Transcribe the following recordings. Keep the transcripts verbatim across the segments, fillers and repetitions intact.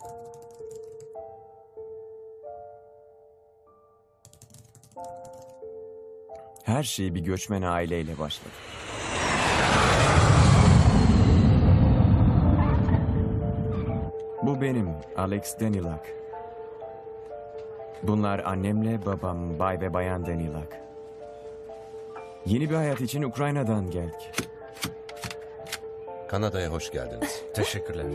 Her şey bir göçmen aileyle başladı. Bu benim, Alex Danilak. Bunlar annemle babam, Bay ve Bayan Danilak. Yeni bir hayat için Ukrayna'dan geldik. Kanada'ya hoş geldiniz. Teşekkürler.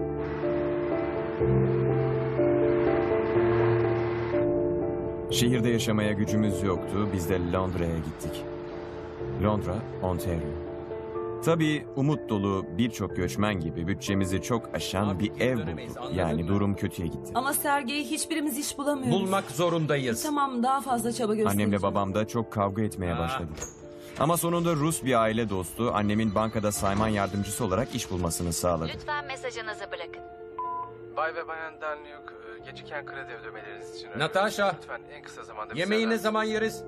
Şehirde yaşamaya gücümüz yoktu, biz de Londra'ya gittik. Londra, Ontario. Tabii umut dolu birçok göçmen gibi bütçemizi çok aşan bir ev bulduk. Yani durum kötüye gitti. Ama Sergey, hiçbirimiz iş bulamıyoruz. Bulmak zorundayız. Tamam, daha fazla çaba göstereceğim. Annemle babam da çok kavga etmeye başladı. Ama sonunda Rus bir aile dostu annemin bankada sayman yardımcısı olarak iş bulmasını sağladı. Lütfen mesajınızı bırakın. Bay ve Bayan Danliuk, geciken kredi ödemeleriniz için önemli. Natasha, Lütfen en kısa zamanda bize yemeği ne haber- zaman yeriz?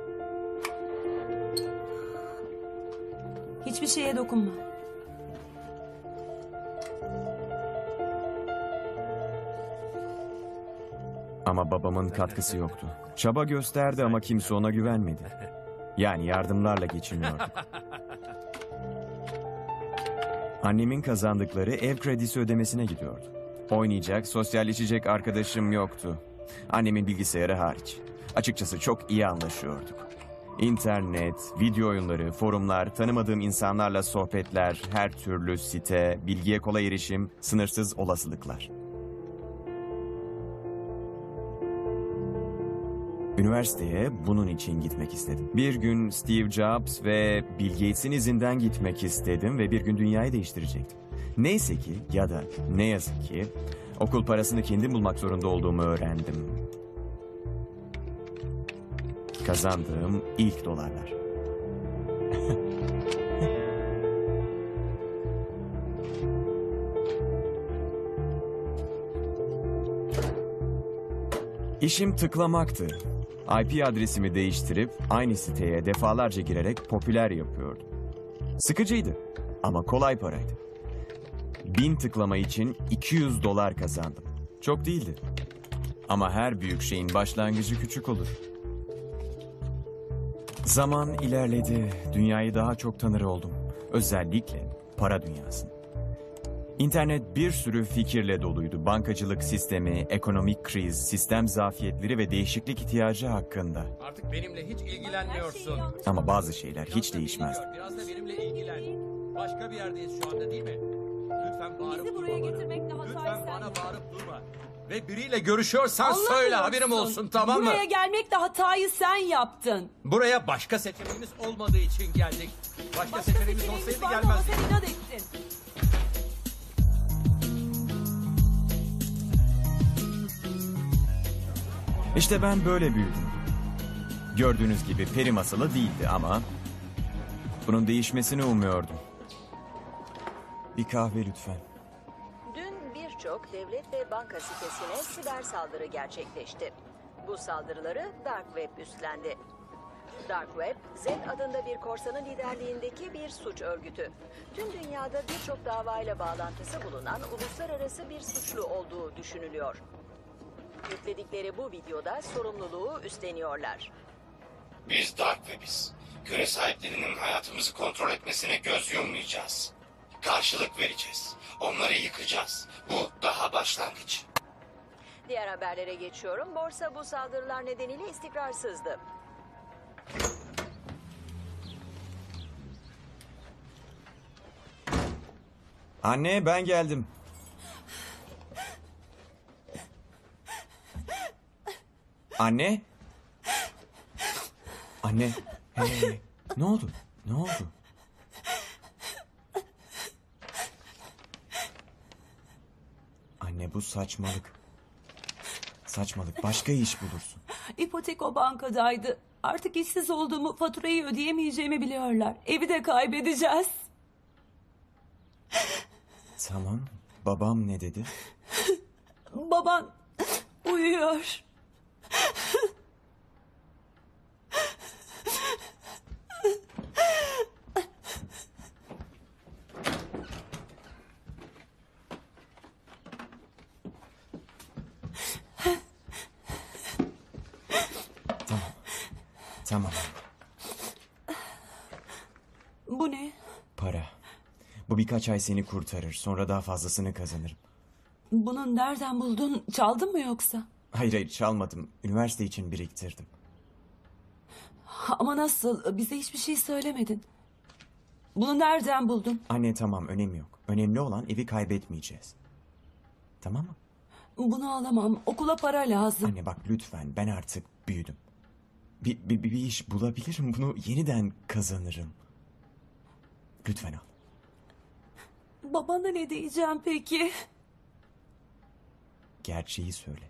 Hiçbir şeye dokunma. Ama babamın katkısı yoktu. Çaba gösterdi ama kimse ona güvenmedi. Yani yardımlarla geçiniyorduk. Annemin kazandıkları ev kredisi ödemesine gidiyordu. Oynayacak, sosyalleşecek arkadaşım yoktu. Annemin bilgisayarı hariç. Açıkçası çok iyi anlaşıyorduk. İnternet, video oyunları, forumlar, tanımadığım insanlarla sohbetler, her türlü site, bilgiye kolay erişim, sınırsız olasılıklar. Üniversiteye bunun için gitmek istedim. Bir gün Steve Jobs ve Bill Gates'in izinden gitmek istedim ve bir gün dünyayı değiştirecektim. Neyse ki ya da ne yazık ki okul parasını kendim bulmak zorunda olduğumu öğrendim. Kazandığım ilk dolarlar. İşim tıklamaktı. I P adresimi değiştirip aynı siteye defalarca girerek popüler yapıyordum. Sıkıcıydı ama kolay paraydı. Bin tıklama için iki yüz dolar kazandım. Çok değildi. Ama her büyük şeyin başlangıcı küçük olur. Zaman ilerledi. Dünyayı daha çok tanır oldum. Özellikle para dünyasını. İnternet bir sürü fikirle doluydu. Bankacılık sistemi, ekonomik kriz, sistem zafiyetleri ve değişiklik ihtiyacı hakkında. Artık benimle hiç ilgilenmiyorsun. Ama bazı şeyler Biraz hiç da değişmezdi. bilmiyor, Biraz da benimle ilgilen. Başka bir yerdeyiz şu anda değil mi? Lütfen bağırıp Bizi durma buraya bana. getirmekle hatayı Lütfen sen bana yaptın. bağırıp durma. Ve biriyle görüşüyorsan Anlamıyorsun. söyle, haberim olsun, tamam mı? Buraya gelmekle hatayı sen yaptın. Buraya başka seçeneğimiz olmadığı için geldik. Başka, Başka seçeneğimiz seçeneğimiz olsaydı vardı ama gelmezdik. sen inat ettin. İşte ben böyle büyüdüm. Gördüğünüz gibi peri masalı değildi ama bunun değişmesini umuyordum. Bir kahve lütfen. Dün birçok devlet ve banka sitesine siber saldırı gerçekleşti. Bu saldırıları Dark Web üstlendi. Dark Web, Z adında bir korsanın liderliğindeki bir suç örgütü. Tüm dünyada birçok davayla bağlantısı bulunan uluslararası bir suçlu olduğu düşünülüyor. Yükledikleri bu videoda sorumluluğu üstleniyorlar. Biz Dark Web'iz. Küre sahiplerinin hayatımızı kontrol etmesine göz yummayacağız. Karşılık vereceğiz. Onları yıkacağız. Bu daha başlangıç. Diğer haberlere geçiyorum. Borsa bu saldırılar nedeniyle istikrarsızdı. Anne, ben geldim. Anne? Anne, hey, hey, hey. Ne oldu? Ne oldu? Anne, bu saçmalık. Saçmalık. Başka iş bulursun. İpotek o bankadaydı. Artık işsiz olduğumu, faturayı ödeyemeyeceğimi biliyorlar. Evi de kaybedeceğiz. Tamam. Babam ne dedi? Baban uyuyor. Tamam. Bu ne? Para. Bu birkaç ay seni kurtarır. Sonra daha fazlasını kazanırım. Bunu nereden buldun? Çaldın mı yoksa? Hayır hayır çalmadım. Üniversite için biriktirdim. Ama nasıl? Bize hiçbir şey söylemedin. Bunu nereden buldun? Anne tamam önemi yok. Önemli olan evi kaybetmeyeceğiz. Tamam mı? Bunu alamam. Okula para lazım. Anne bak lütfen ben artık büyüdüm. Bir, bir, bir, bir iş bulabilirim. Bunu yeniden kazanırım. Lütfen al. Babana ne diyeceğim peki? Gerçeği söyle.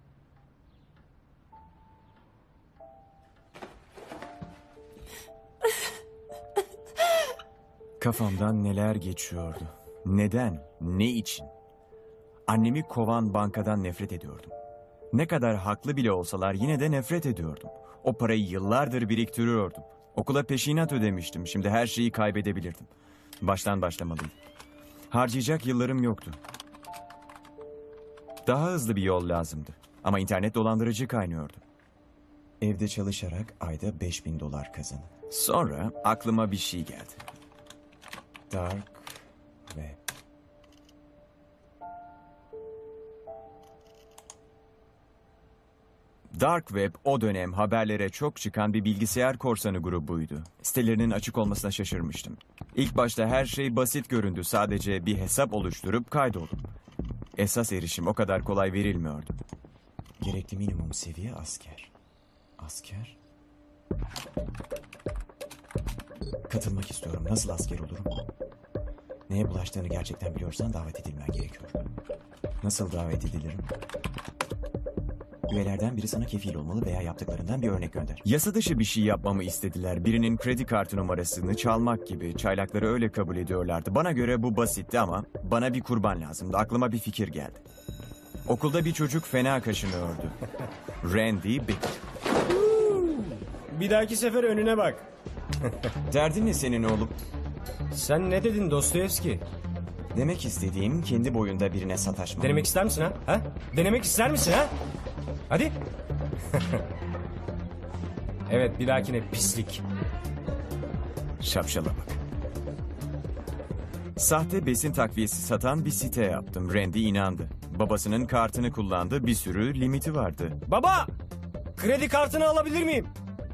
Kafamdan neler geçiyordu. Neden? Ne için? Annemi kovan bankadan nefret ediyordum. Ne kadar haklı bile olsalar yine de nefret ediyordum. O parayı yıllardır biriktiriyordum. Okula peşinat ödemiştim. Şimdi her şeyi kaybedebilirdim. Baştan başlamalıydım. Harcayacak yıllarım yoktu. Daha hızlı bir yol lazımdı. Ama internet dolandırıcı kaynıyordu. Evde çalışarak ayda beş bin dolar kazanın. Sonra aklıma bir şey geldi. Dark Web. Dark Web o dönem haberlere çok çıkan bir bilgisayar korsanı grubuydu. Sitelerinin açık olmasına şaşırmıştım. İlk başta her şey basit göründü. Sadece bir hesap oluşturup kaydoldum. Esas erişim o kadar kolay verilmiyordu. Gerekli minimum seviye asker. Asker? Katılmak istiyorum. Nasıl asker olurum? Neye bulaştığını gerçekten biliyorsan davet edilmen gerekiyor. Nasıl davet edilirim? Üyelerden biri sana kefil olmalı veya yaptıklarından bir örnek gönder. Yasa dışı bir şey yapmamı istediler. Birinin kredi kartı numarasını çalmak gibi. Çaylakları öyle kabul ediyorlardı. Bana göre bu basitti ama bana bir kurban lazımdı. Aklıma bir fikir geldi. Okulda bir çocuk fena kaşınıyordu. Randy Baker. Bir dahaki sefer önüne bak. Derdin ne senin oğlum? Sen ne dedin Dostoyevski? Demek istediğim kendi boyunda birine sataşmam. Denemek ister misin ha? ha? Denemek ister misin ha? Hadi. Evet bir dahakine pislik. Şapşala bak. Sahte besin takviyesi satan bir site yaptım. Randy inandı. Babasının kartını kullandı. Bir sürü limiti vardı. Baba! Kredi kartını alabilir miyim?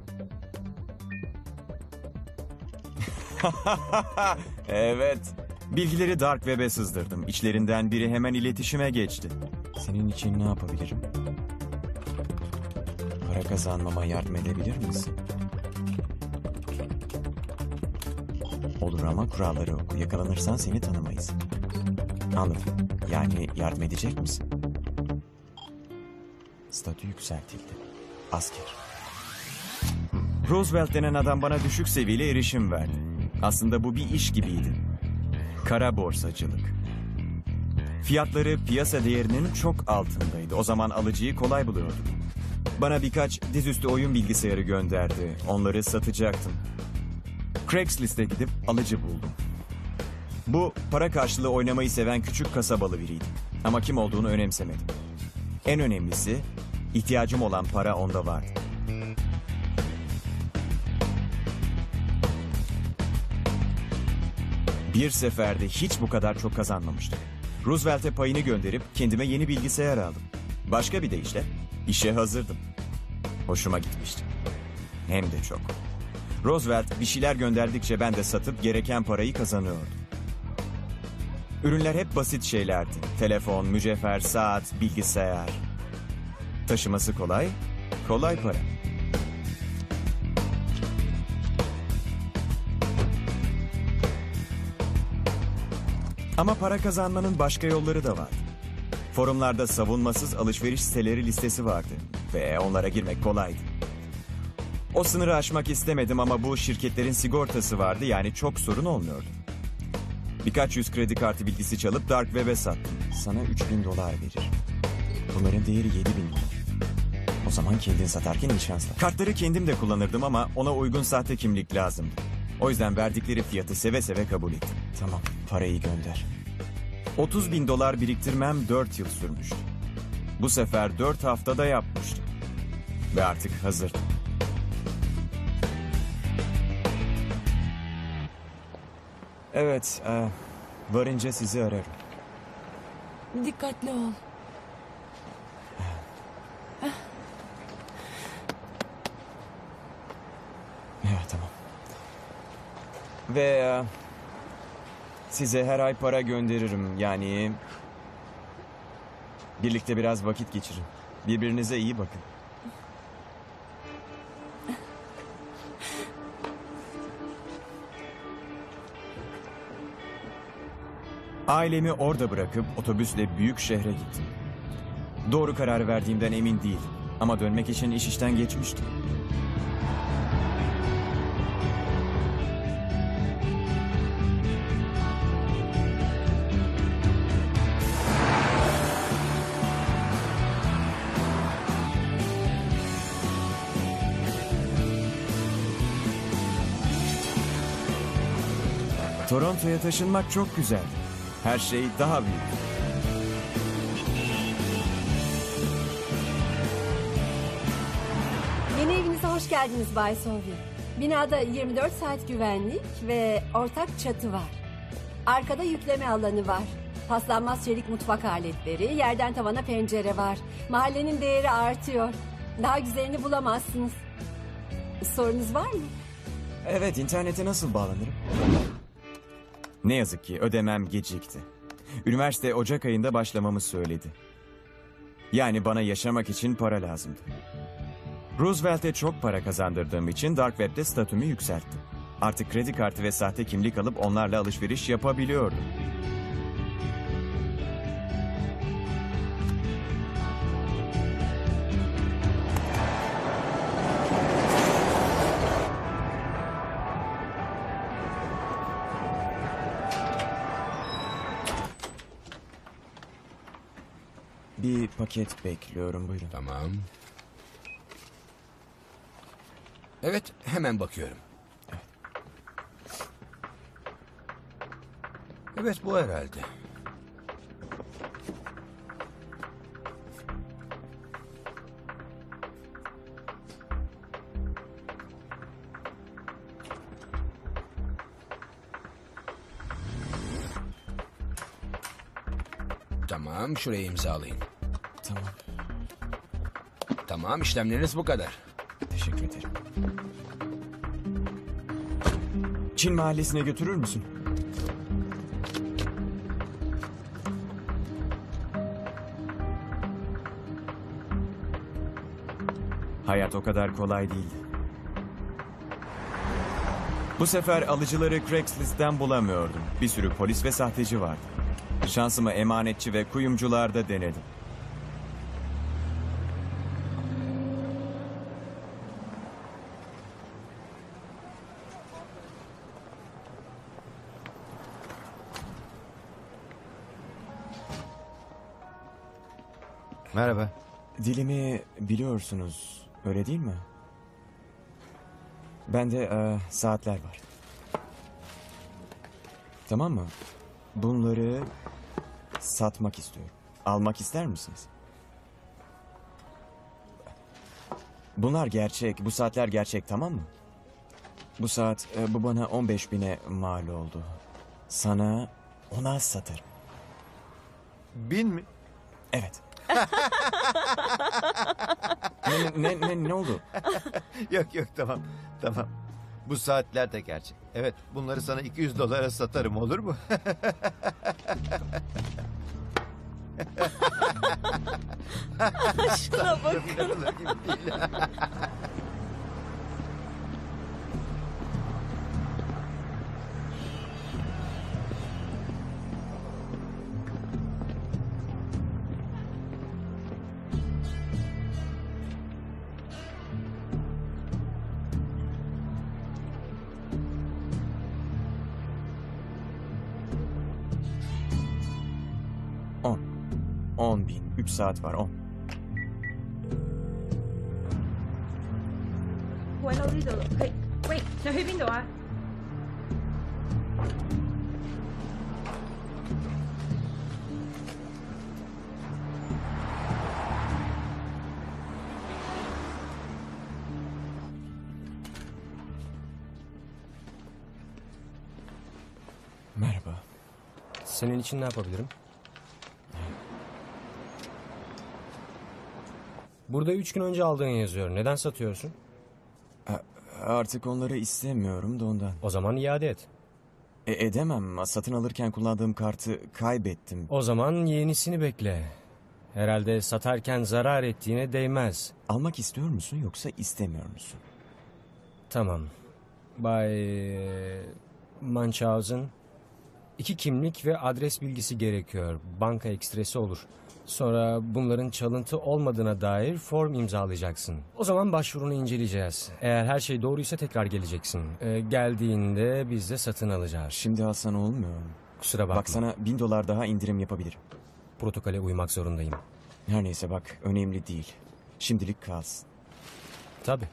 Evet. Bilgileri Dark Web'e sızdırdım. İçlerinden biri hemen iletişime geçti. Senin için ne yapabilirim? Para kazanmama yardım edebilir misin? Olur ama kuralları oku. Yakalanırsan seni tanımayız. Anladım. Yani yardım edecek misin? Statü yükseltildi. Asker. Roosevelt denen adam bana düşük seviyeli erişim verdi. Aslında bu bir iş gibiydi. Kara borsacılık. Fiyatları piyasa değerinin çok altındaydı. O zaman alıcıyı kolay buluyordum. Bana birkaç dizüstü oyun bilgisayarı gönderdi. Onları satacaktım. Craigslist'e gidip alıcı buldum. Bu para karşılığı oynamayı seven küçük kasabalı biriydi. Ama kim olduğunu önemsemedim. En önemlisi ihtiyacım olan para onda vardı. Bir seferde hiç bu kadar çok kazanmamıştım. Roosevelt'e payını gönderip kendime yeni bilgisayar aldım. Başka bir deyişle işe hazırdım. Hoşuma gitmişti. Hem de çok. Roosevelt bir şeyler gönderdikçe ben de satıp gereken parayı kazanıyordum. Ürünler hep basit şeylerdi. Telefon, mücevher, saat, bilgisayar. Taşıması kolay, kolay para. Ama para kazanmanın başka yolları da vardı. Forumlarda savunmasız alışveriş siteleri listesi vardı ve onlara girmek kolaydı. O sınırı aşmak istemedim ama bu şirketlerin sigortası vardı, yani çok sorun olmuyordu. Birkaç yüz kredi kartı bilgisi çalıp Dark Web'e sattım. Sana üç bin dolar verir. Bunların değeri yedi bin dolar. O zaman kendin satarken iyi şanslar. Kartları kendim de kullanırdım ama ona uygun sahte kimlik lazımdı. O yüzden verdikleri fiyatı seve seve kabul ettim. Tamam, parayı gönder. otuz bin dolar biriktirmem dört yıl sürmüştü. Bu sefer dört haftada yapmıştım. Ve artık hazırdım. Evet, e, varınca sizi ararım. Dikkatli ol. Evet, tamam. Ve e, size her ay para gönderirim. Yani birlikte biraz vakit geçirin. Birbirinize iyi bakın. Ailemi orada bırakıp otobüsle büyük şehre gittim. Doğru karar verdiğimden emin değilim. Ama dönmek için iş işten geçmişti. Toronto'ya taşınmak çok güzel. Her şey daha büyük. Yeni evinize hoş geldiniz Bay Solvi. Binada yirmi dört saat güvenlik ve ortak çatı var. Arkada yükleme alanı var. Paslanmaz çelik mutfak aletleri, yerden tavana pencere var. Mahallenin değeri artıyor. Daha güzelini bulamazsınız. Sorunuz var mı? Evet, internete nasıl bağlanırım? Ne yazık ki ödemem gecikti. Üniversite Ocak ayında başlamamı söyledi. Yani bana yaşamak için para lazımdı. Roosevelt'e çok para kazandırdığım için Dark Web'de statümü yükselttim. Artık kredi kartı ve sahte kimlik alıp onlarla alışveriş yapabiliyordum. Bir paket bekliyorum, buyurun. Tamam. Evet, hemen bakıyorum. Evet, bu herhalde. Tamam, şuraya imzalayın. Tamam, Tamam, işlemleriniz bu kadar. teşekkür ederim. Çin mahallesine götürür müsün? Hayat o kadar kolay değildi. Bu sefer alıcıları Craigslist'ten bulamıyordum. Bir sürü polis ve sahteci vardı. Şansımı emanetçi ve kuyumcularda denedim. Merhaba. Dilimi biliyorsunuz, öyle değil mi? Bende e, saatler var. Tamam mı? Bunları satmak istiyorum. Almak ister misiniz? Bunlar gerçek, bu saatler gerçek, tamam mı? Bu saat, e, bu bana on beş bine mal oldu. Sana ona satarım. Bin mi? Evet. ne, ne, ne, ne oldu? Yok yok tamam. Tamam. Bu saatler de gerçek. Evet bunları sana iki yüz dolara satarım, olur mu? Şuna bakın. İnanılır gibi değil. On. On bin. Üç saat var, on. 喂，嬲呢度，係喂，你去邊度啊？ Senin için ne yapabilirim? Burada üç gün önce aldığın yazıyor. Neden satıyorsun? Artık onları istemiyorum da ondan. O zaman iade et. E, edemem. Satın alırken kullandığım kartı kaybettim. O zaman yenisini bekle. Herhalde satarken zarar ettiğine değmez. Almak istiyor musun yoksa istemiyor musun? Tamam. Bay Munchausen, iki kimlik ve adres bilgisi gerekiyor. Banka ekstresi olur. Sonra bunların çalıntı olmadığına dair form imzalayacaksın. O zaman başvurunu inceleyeceğiz. Eğer her şey doğruysa tekrar geleceksin. Ee, geldiğinde biz de satın alacağız. Şimdi alsan olmuyor mu? Kusura bakma. Bak sana bin dolar daha indirim yapabilirim. Protokole uymak zorundayım. Her neyse bak önemli değil. Şimdilik kalsın. Tabii.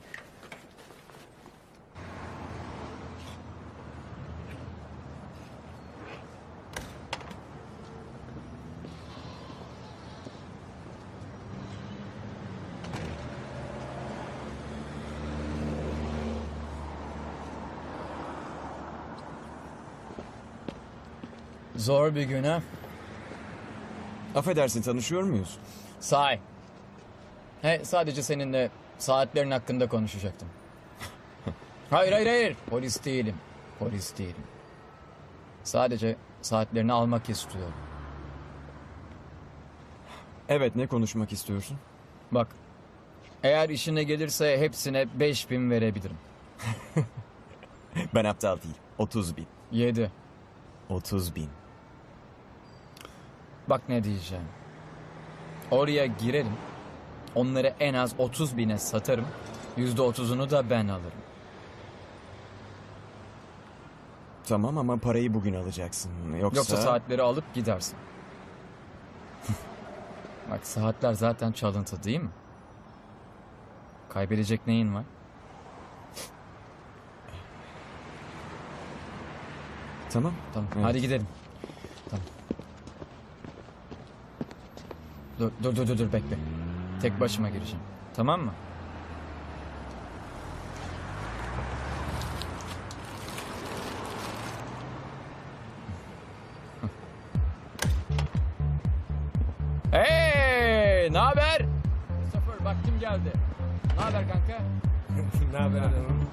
Zor bir gün ha. Affedersin, tanışıyor muyuz? Say. He, sadece seninle saatlerin hakkında konuşacaktım. Hayır hayır hayır. Polis değilim. Polis değilim. Sadece saatlerini almak istiyorum. Evet, ne konuşmak istiyorsun? Bak. Eğer işine gelirse hepsine beş bin verebilirim. Ben aptal değil. Otuz bin. Yedi. Otuz bin. Bak ne diyeceğim. Oraya girerim. Onları en az otuz bine satarım. Yüzde otuzunu da ben alırım. Tamam ama parayı bugün alacaksın. Yoksa... Yoksa saatleri alıp gidersin. Bak saatler zaten çalıntı değil mi? Kaybedecek neyin var? Tamam. Tamam. Evet. Hadi gidelim. Tamam. Dur dur dur dur dur bekle. Tek başıma gireceğim. Tamam mı? Hey, ne haber? Christopher, bak kim geldi. Ne haber kanka? Ne haber adamım?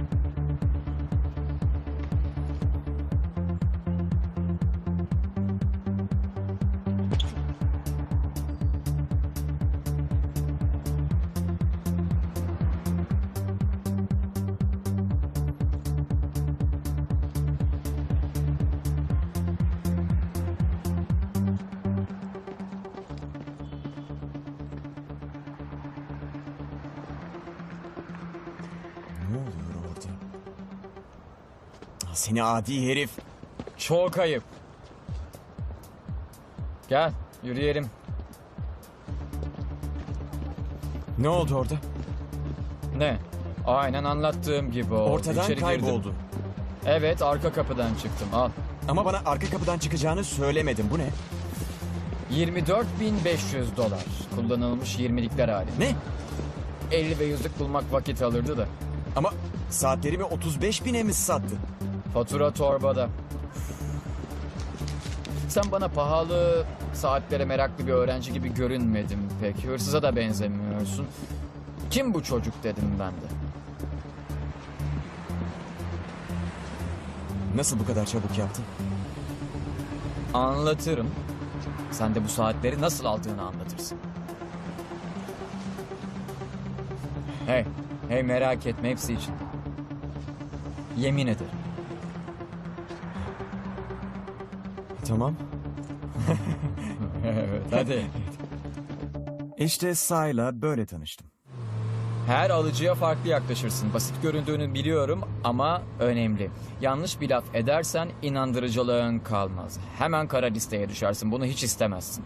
Ne oluyor orada? Seni adi herif. Çok ayıp. Gel, yürüyelim. Ne oldu orada? Ne? Aynen anlattığım gibi oldu. Ortadan İçeri girdim. kayboldun. Evet, arka kapıdan çıktım. Al. Ama bana arka kapıdan çıkacağını söylemedin. Bu ne? yirmi dört bin beş yüz dolar. Kullanılmış yirmilikler hali. Ne? elli ve yüzlük bulmak vakit alırdı da. Ama saatlerimi otuz beş bine mi sattın? Fatura torbada. Sen bana pahalı saatlere meraklı bir öğrenci gibi görünmedin pek. Hırsıza da benzemiyorsun. Kim bu çocuk dedim ben de. Nasıl bu kadar çabuk yaptın? Anlatırım. Sen de bu saatleri nasıl aldığını anlatırsın. Hey, hey merak etme hepsi için. Yemin ederim. Tamam. Evet, hadi. İşte Say'la böyle tanıştım. Her alıcıya farklı yaklaşırsın. Basit göründüğünü biliyorum ama önemli. Yanlış bir laf edersen inandırıcılığın kalmaz. Hemen kara listeye düşersin. Bunu hiç istemezsin.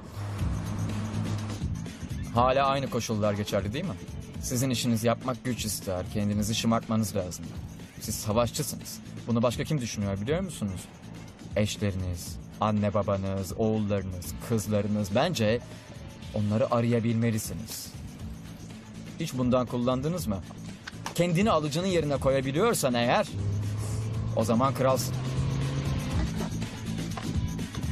Hala aynı koşullar geçerli değil mi? Sizin işinizi yapmak güç ister. Kendinizi şımartmanız lazım. Siz savaşçısınız. Bunu başka kim düşünüyor biliyor musunuz? Eşleriniz, anne babanız, oğullarınız, kızlarınız. Bence onları arayabilmelisiniz. Hiç bundan kullandınız mı? Kendini alıcının yerine koyabiliyorsan eğer, o zaman kralsın.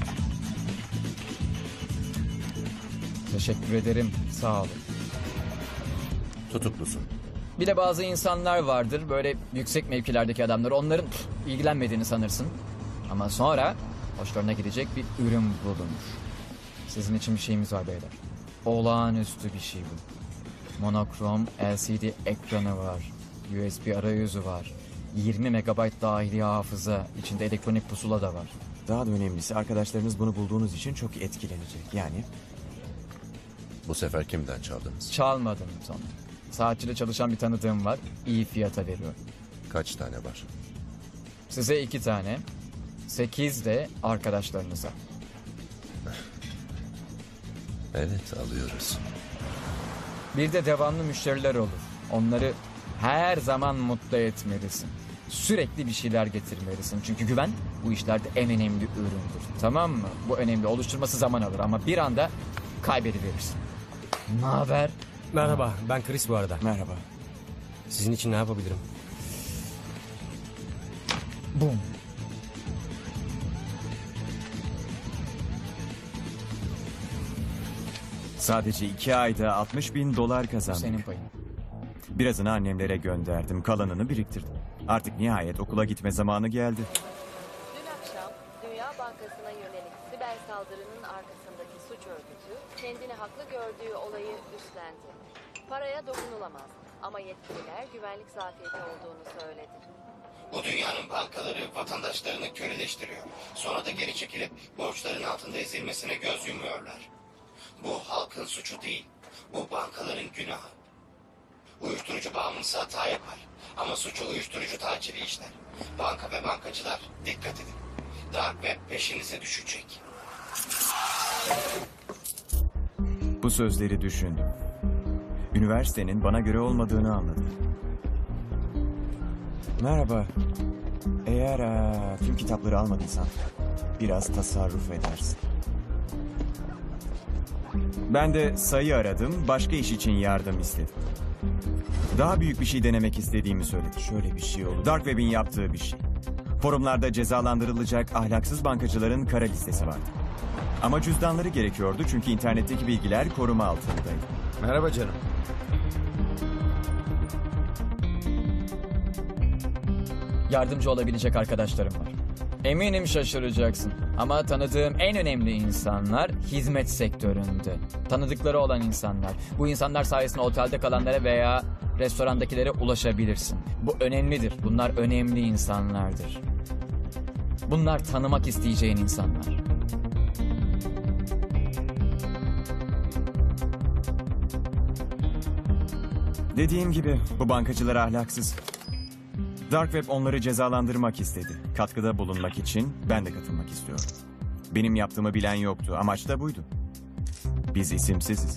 Teşekkür ederim. Sağ olun. Tutuklusun. Bir de bazı insanlar vardır böyle yüksek mevkilerdeki adamlar. Onların pf, ilgilenmediğini sanırsın. Ama sonra hoşlarına gidecek bir ürün bulunur. Sizin için bir şeyimiz var beyler. Olağanüstü bir şey bu. Monokrom L C D ekranı var. U S B arayüzü var. yirmi megabayt dahili hafıza. İçinde elektronik pusula da var. Daha da önemlisi arkadaşlarınız bunu bulduğunuz için çok etkilenecek. Yani Bu sefer kimden çaldınız? Çalmadım sana. Saatçide çalışan bir tanıdığım var. İyi fiyata veriyor. Kaç tane var? Size iki tane. Sekiz de arkadaşlarınıza. Evet, alıyoruz. Bir de devamlı müşteriler olur. Onları her zaman mutlu etmelisin. Sürekli bir şeyler getirmelisin. Çünkü güven bu işlerde en önemli üründür. Tamam mı? Bu önemli. Oluşturması zaman alır ama bir anda kaybediverirsin. Ne haber? Merhaba, ben Chris bu arada. merhaba. Sizin için ne yapabilirim? Bum. Sadece iki ayda altmış bin dolar Bu kazandım. senin payın. Birazını annemlere gönderdim. Kalanını biriktirdim. Artık nihayet okula gitme zamanı geldi. Dün akşam Dünya Bankası'na yönelik siber saldırının arkasındaki suç örgütü kendini haklı gördüğü olayı üstlendi. Paraya dokunulamaz ama yetkililer güvenlik zafiyeti olduğunu söyledi. Bu dünyanın bankaları vatandaşlarını köleleştiriyor. Sonra da geri çekilip borçların altında ezilmesine göz yumuyorlar. Bu halkın suçu değil, bu bankaların günahı. Uyuşturucu bağımlısı hata yapar ama suçu uyuşturucu taciri işler. Banka ve bankacılar dikkat edin. Dark Web peşinize düşecek. Bu sözleri düşündüm. Üniversitenin bana göre olmadığını anladım. Merhaba. Eğer eee, tüm kitapları almadıysan biraz tasarruf edersin. Ben de sayı aradım, başka iş için yardım istedim. Daha büyük bir şey denemek istediğimi söyledi. Şöyle bir şey oldu. Dark Web'in yaptığı bir şey. Forumlarda cezalandırılacak ahlaksız bankacıların kara listesi vardı. Ama cüzdanları gerekiyordu çünkü internetteki bilgiler koruma altındaydı. Merhaba canım. Yardımcı olabilecek arkadaşlarım var. Eminim şaşıracaksın. Ama tanıdığım en önemli insanlar hizmet sektöründe. Tanıdıkları olan insanlar. Bu insanlar sayesinde otelde kalanlara veya restorandakilere ulaşabilirsin. Bu önemlidir. Bunlar önemli insanlardır. Bunlar tanımak isteyeceğin insanlar. Dediğim gibi bu bankacılar ahlaksız. Dark Web onları cezalandırmak istedi. Katkıda bulunmak için ben de katılmak istiyorum. Benim yaptığımı bilen yoktu. Amaç da buydu. Biz isimsiziz.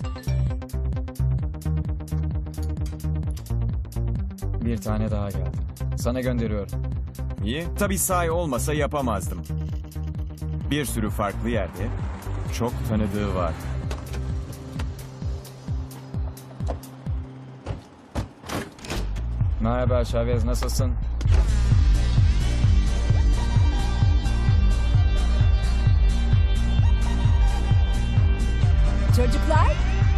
Bir tane daha geldi. Sana gönderiyorum. İyi. Tabii sahi olmasa yapamazdım. Bir sürü farklı yerde çok tanıdığı var. Merhaba Chavez, nasılsın? Çocuklar,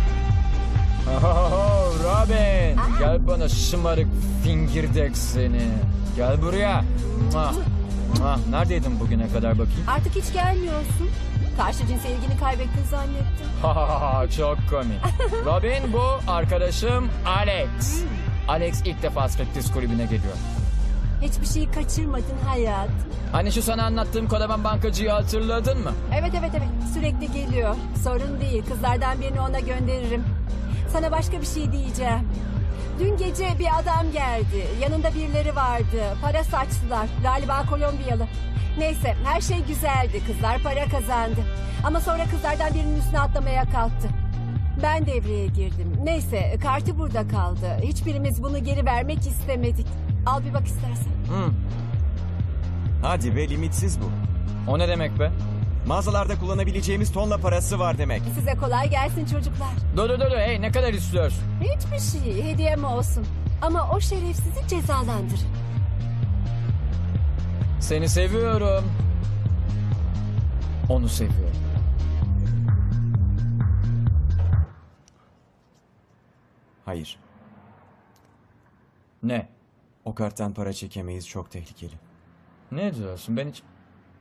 Oh, Robin! Gel bana şımarık fingirdek seni. Gel buraya. Ah, ah, neredeydin bugüne kadar bakayım? artık hiç gelmiyorsun. Karşı cinse ilgini kaybettin zannettim. Ha ha ha, çok komik. Robin bu arkadaşım Alex. Alex ilk defa striptiz kulübüne geliyor. Hiçbir şeyi kaçırmadın hayat. Hani şu sana anlattığım kodaman bankacıyı hatırladın mı? Evet evet evet, sürekli geliyor. Sorun değil, kızlardan birini ona gönderirim. Sana başka bir şey diyeceğim. Dün gece bir adam geldi. Yanında birileri vardı. Para saçtılar. Galiba Kolombiyalı. Neyse, her şey güzeldi. Kızlar para kazandı. Ama sonra kızlardan birinin üstüne atlamaya kalktı. Ben devreye girdim. Neyse, kartı burada kaldı. Hiçbirimiz bunu geri vermek istemedik. Al bir bak istersen. Hı. Hadi be, limitsiz bu. O ne demek be? Mağazalarda kullanabileceğimiz tonla parası var demek. Size kolay gelsin çocuklar. Dur dur dur, hey ne kadar istiyorsun? Hiçbir şey, hediyem olsun. Ama o şerefsizi cezalandır. Seni seviyorum. Onu seviyorum. Hayır. Ne? O karttan para çekemeyiz, çok tehlikeli. Ne diyorsun? Ben hiç...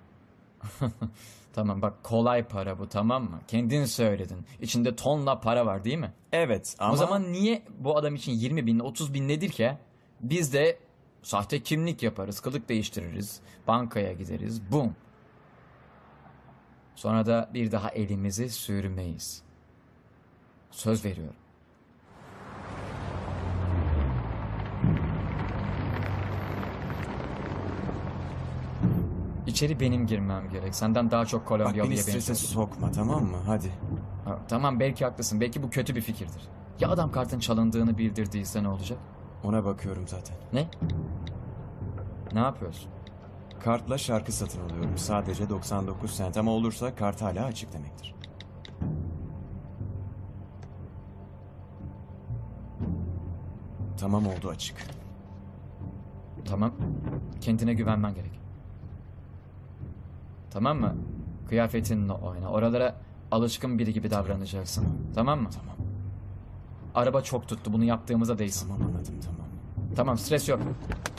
Tamam bak, kolay para bu, tamam mı? Kendin söyledin. İçinde tonla para var değil mi? Evet ama... O zaman niye bu adam için yirmi bin, otuz bin nedir ki? Biz de sahte kimlik yaparız, kılık değiştiririz, bankaya gideriz, bum. Sonra da bir daha elimizi sürmeyiz. Söz veriyorum. İçeri benim girmem gerek. Senden daha çok Bak Kolombiyalıya beni strese benziyorsun. sokma, tamam mı? Hadi. Ha, tamam, belki haklısın. Belki bu kötü bir fikirdir. Ya adam kartın çalındığını bildirdiyse ne olacak? Ona bakıyorum zaten. Ne? Ne yapıyorsun? Kartla şarkı satın alıyorum. Sadece doksan dokuz sent ama olursa kart hala açık demektir. Tamam, oldu, açık. Tamam. Kendine güvenmen gerek. Tamam mı? Kıyafetinle oyna. Oralara alışkın biri gibi davranacaksın. Tamam mı? Tamam. Araba çok tuttu. Bunu yaptığımıza değsin. Tamam, anladım, tamam. Tamam, stres yok.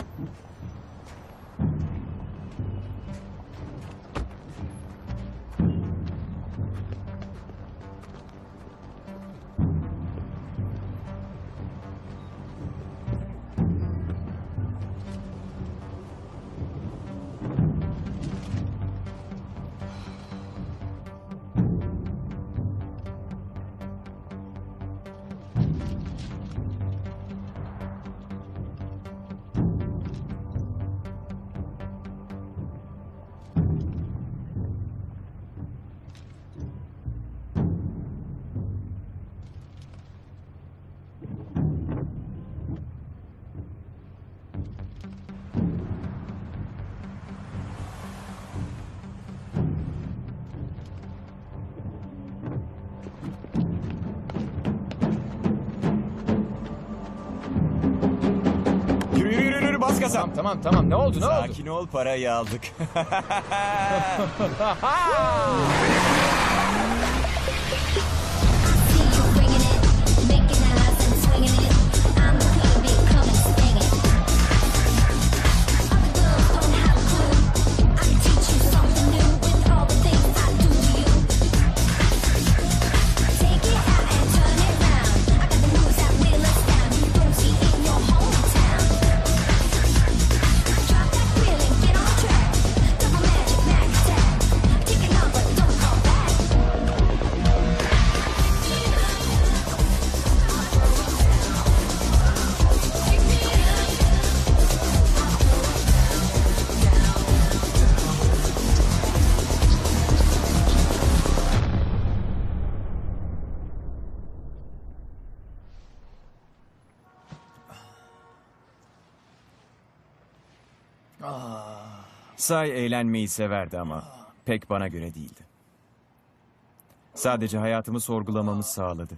Yürü yürü yürü, yürü, bas gaza. Tamam tamam tamam. Ne oldu ne oldu? Sakin ol, parayı aldık. Say eğlenmeyi severdi ama pek bana göre değildi. Sadece hayatımı sorgulamamı sağladı.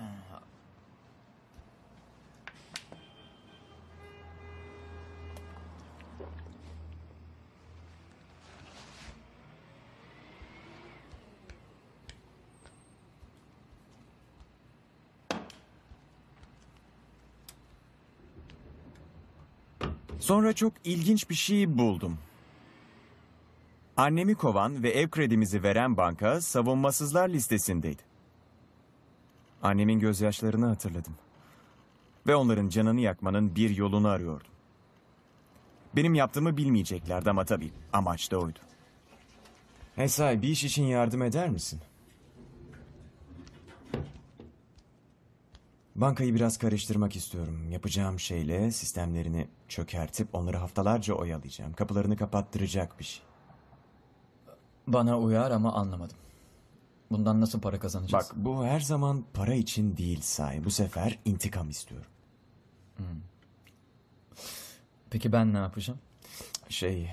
Sonra çok ilginç bir şey buldum. Annemi kovan ve ev kredimizi veren banka savunmasızlar listesindeydi. Annemin gözyaşlarını hatırladım. Ve onların canını yakmanın bir yolunu arıyordum. Benim yaptığımı bilmeyeceklerdi ama tabii amaç da oydu. Esay, bir iş için yardım eder misin? Bankayı biraz karıştırmak istiyorum. Yapacağım şeyle sistemlerini çökertip onları haftalarca oyalayacağım. Kapılarını kapattıracak bir şey. Bana uyar ama anlamadım. Bundan nasıl para kazanacağız? Bak, bu her zaman para için değil Say. Bu sefer intikam istiyorum. Hmm. Peki ben ne yapacağım? Şey...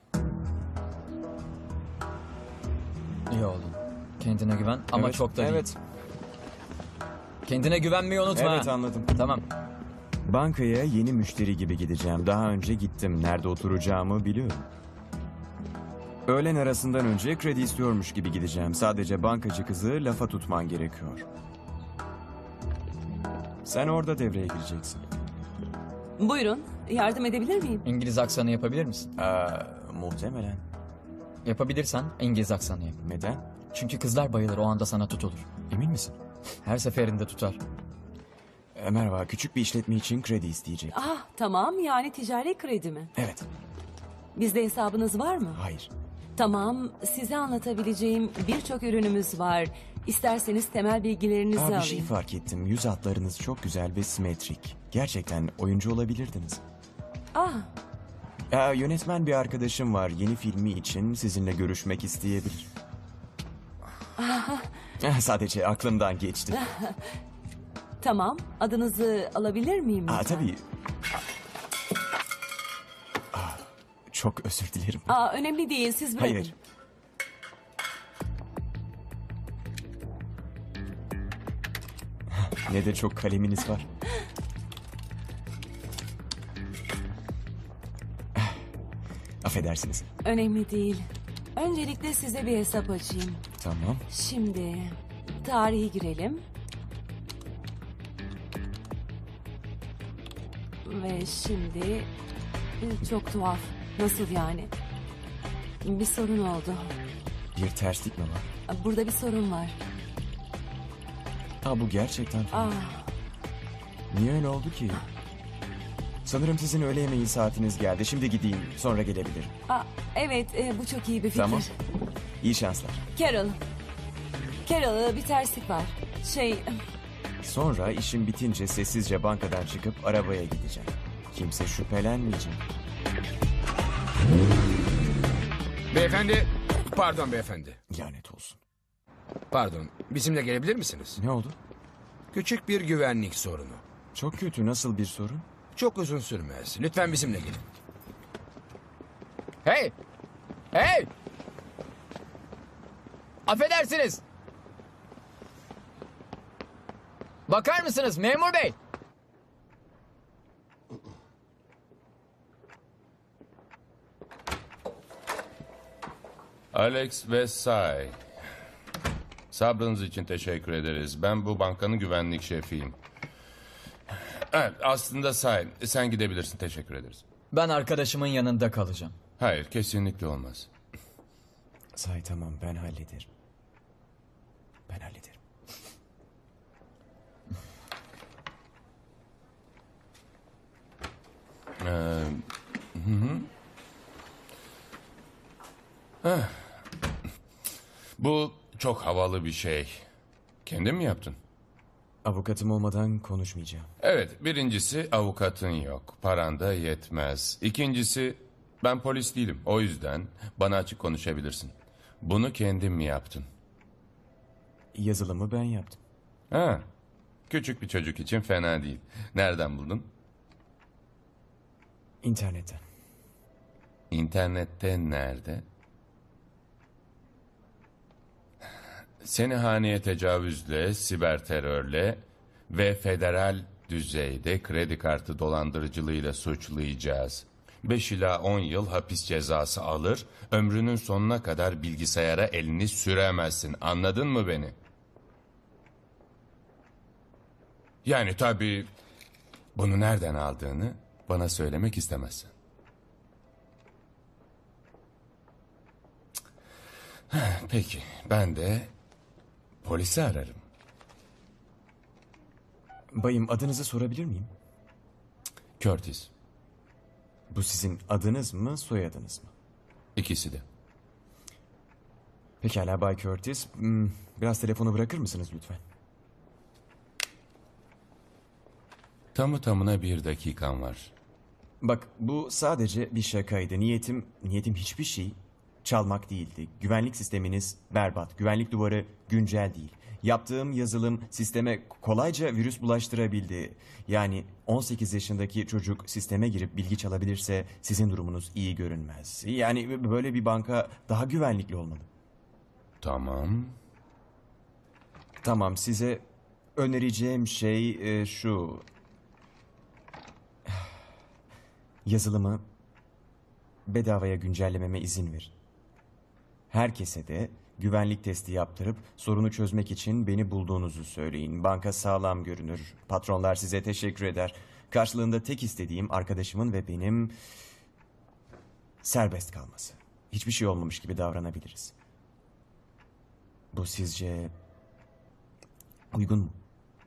İyi oğlum. Kendine güven ama Evet, çok da değil. evet. Kendine güvenmeyi unutma. Evet, anladım. Tamam. Bankaya yeni müşteri gibi gideceğim. Daha önce gittim. Nerede oturacağımı biliyorum. Öğlen arasından önce kredi istiyormuş gibi gideceğim. Sadece bankacı kızı lafa tutman gerekiyor. Sen orada devreye gireceksin. Buyurun, yardım edebilir miyim? İngiliz aksanı yapabilir misin? Aa, muhtemelen. Yapabilirsen İngiliz aksanı yap. Neden? Çünkü kızlar bayılır, o anda sana tutulur. Emin misin? Her seferinde tutar. E, merhaba, küçük bir işletme için kredi isteyecek. Ah, tamam, yani ticari kredi mi? Evet. Bizde hesabınız var mı? Hayır. Tamam, size anlatabileceğim birçok ürünümüz var. İsterseniz temel bilgilerinizi Aa, bir alayım. şey fark ettim. Yüz hatlarınız çok güzel ve simetrik. Gerçekten oyuncu olabilirdiniz. Ah, Aa, yönetmen bir arkadaşım var. Yeni filmi için sizinle görüşmek isteyebilir. Eh, Sadece aklımdan geçti. tamam, adınızı alabilir miyim? Aa, lütfen? tabii. Aa, çok özür dilerim. Aa, önemli değil, siz bırakın. Hayır, hayır. Ne de çok kaleminiz var. Affedersiniz. Önemli değil. Öncelikle size bir hesap açayım. Tamam. Şimdi tarihi girelim. Ve şimdi e, çok tuhaf. Nasıl yani? Bir sorun oldu. Bir terslik mi var? Burada bir sorun var. Aa, bu gerçekten tuhaf. Ah, Niye öyle oldu ki? Sanırım sizin öğle yemeği saatiniz geldi. Şimdi gideyim, sonra gelebilirim. ah, evet, e, bu çok iyi bir fikir. Tamam. İyi şanslar. Carol. Carol, bir terslik var. Şey, Sonra işim bitince sessizce bankadan çıkıp arabaya gideceğim. Kimse şüphelenmeyecek. Beyefendi, pardon beyefendi. Lanet olsun. Pardon, bizimle gelebilir misiniz? Ne oldu? Küçük bir güvenlik sorunu. Çok kötü. Nasıl bir sorun? Çok uzun sürmez. Lütfen bizimle gelin. Hey! Hey! Affedersiniz. Bakar mısınız memur bey? Alex ve Say. Sabrınız için teşekkür ederiz. Ben bu bankanın güvenlik şefiyim. Evet, aslında Say, sen gidebilirsin. Teşekkür ederiz. Ben arkadaşımın yanında kalacağım. Hayır, kesinlikle olmaz. Say, tamam, ben hallederim. Ben hallederim. Ee, hı hı. Heh. Bu çok havalı bir şey. Kendin mi yaptın? Avukatım olmadan konuşmayacağım. Evet, birincisi avukatın yok. Paran da yetmez. İkincisi ben polis değilim. O yüzden bana açık konuşabilirsin. Bunu kendin mi yaptın? Yazılımı ben yaptım. Ha, küçük bir çocuk için fena değil. Nereden buldun? İnternetten. İnternette nerede? Seni haneye tecavüzle, siber terörle ve federal düzeyde kredi kartı dolandırıcılığıyla suçlayacağız. Beş ila on yıl hapis cezası alır, ömrünün sonuna kadar bilgisayara elini süremezsin. Anladın mı beni? Yani tabii bunu nereden aldığını bana söylemek istemezsin. Peki, ben de polisi ararım. Bayım, adınızı sorabilir miyim? Curtis. Bu sizin adınız mı, soyadınız mı? İkisi de. Pekala Bay Curtis. Hmm, Biraz telefonu bırakır mısınız lütfen? Tamı tamına bir dakikan var. Bak, bu sadece bir şakaydı. Niyetim, niyetim hiçbir şey çalmak değildi. Güvenlik sisteminiz berbat. Güvenlik duvarı güncel değil. Yaptığım yazılım sisteme kolayca virüs bulaştırabildi. Yani on sekiz yaşındaki çocuk sisteme girip bilgi çalabilirse sizin durumunuz iyi görünmez. Yani böyle bir banka daha güvenlikli olmalı. Tamam. Tamam, size önereceğim şey e, şu. Yazılımı bedavaya güncellememe izin verin. Herkese de Güvenlik testi yaptırıp sorunu çözmek için beni bulduğunuzu söyleyin. Banka sağlam görünür. Patronlar size teşekkür eder. Karşılığında tek istediğim arkadaşımın ve benim serbest kalması. Hiçbir şey olmamış gibi davranabiliriz. Bu sizce uygun mu?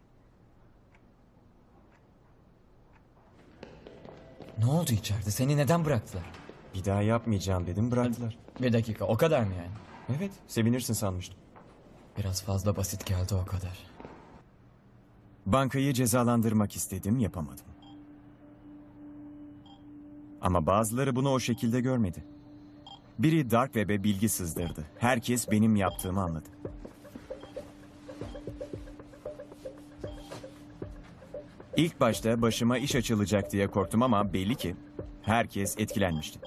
Ne oldu içeride? Seni neden bıraktılar? Bir daha yapmayacağım dedim, bıraktılar. Bir dakika, o kadar mı yani? Evet, sevinirsin sanmıştım. Biraz fazla basit geldi, o kadar. Bankayı cezalandırmak istedim, yapamadım. Ama bazıları bunu o şekilde görmedi. Biri Dark Web'e bilgi sızdırdı. Herkes benim yaptığımı anladı. İlk başta başıma iş açılacak diye korktum ama belli ki herkes etkilenmişti.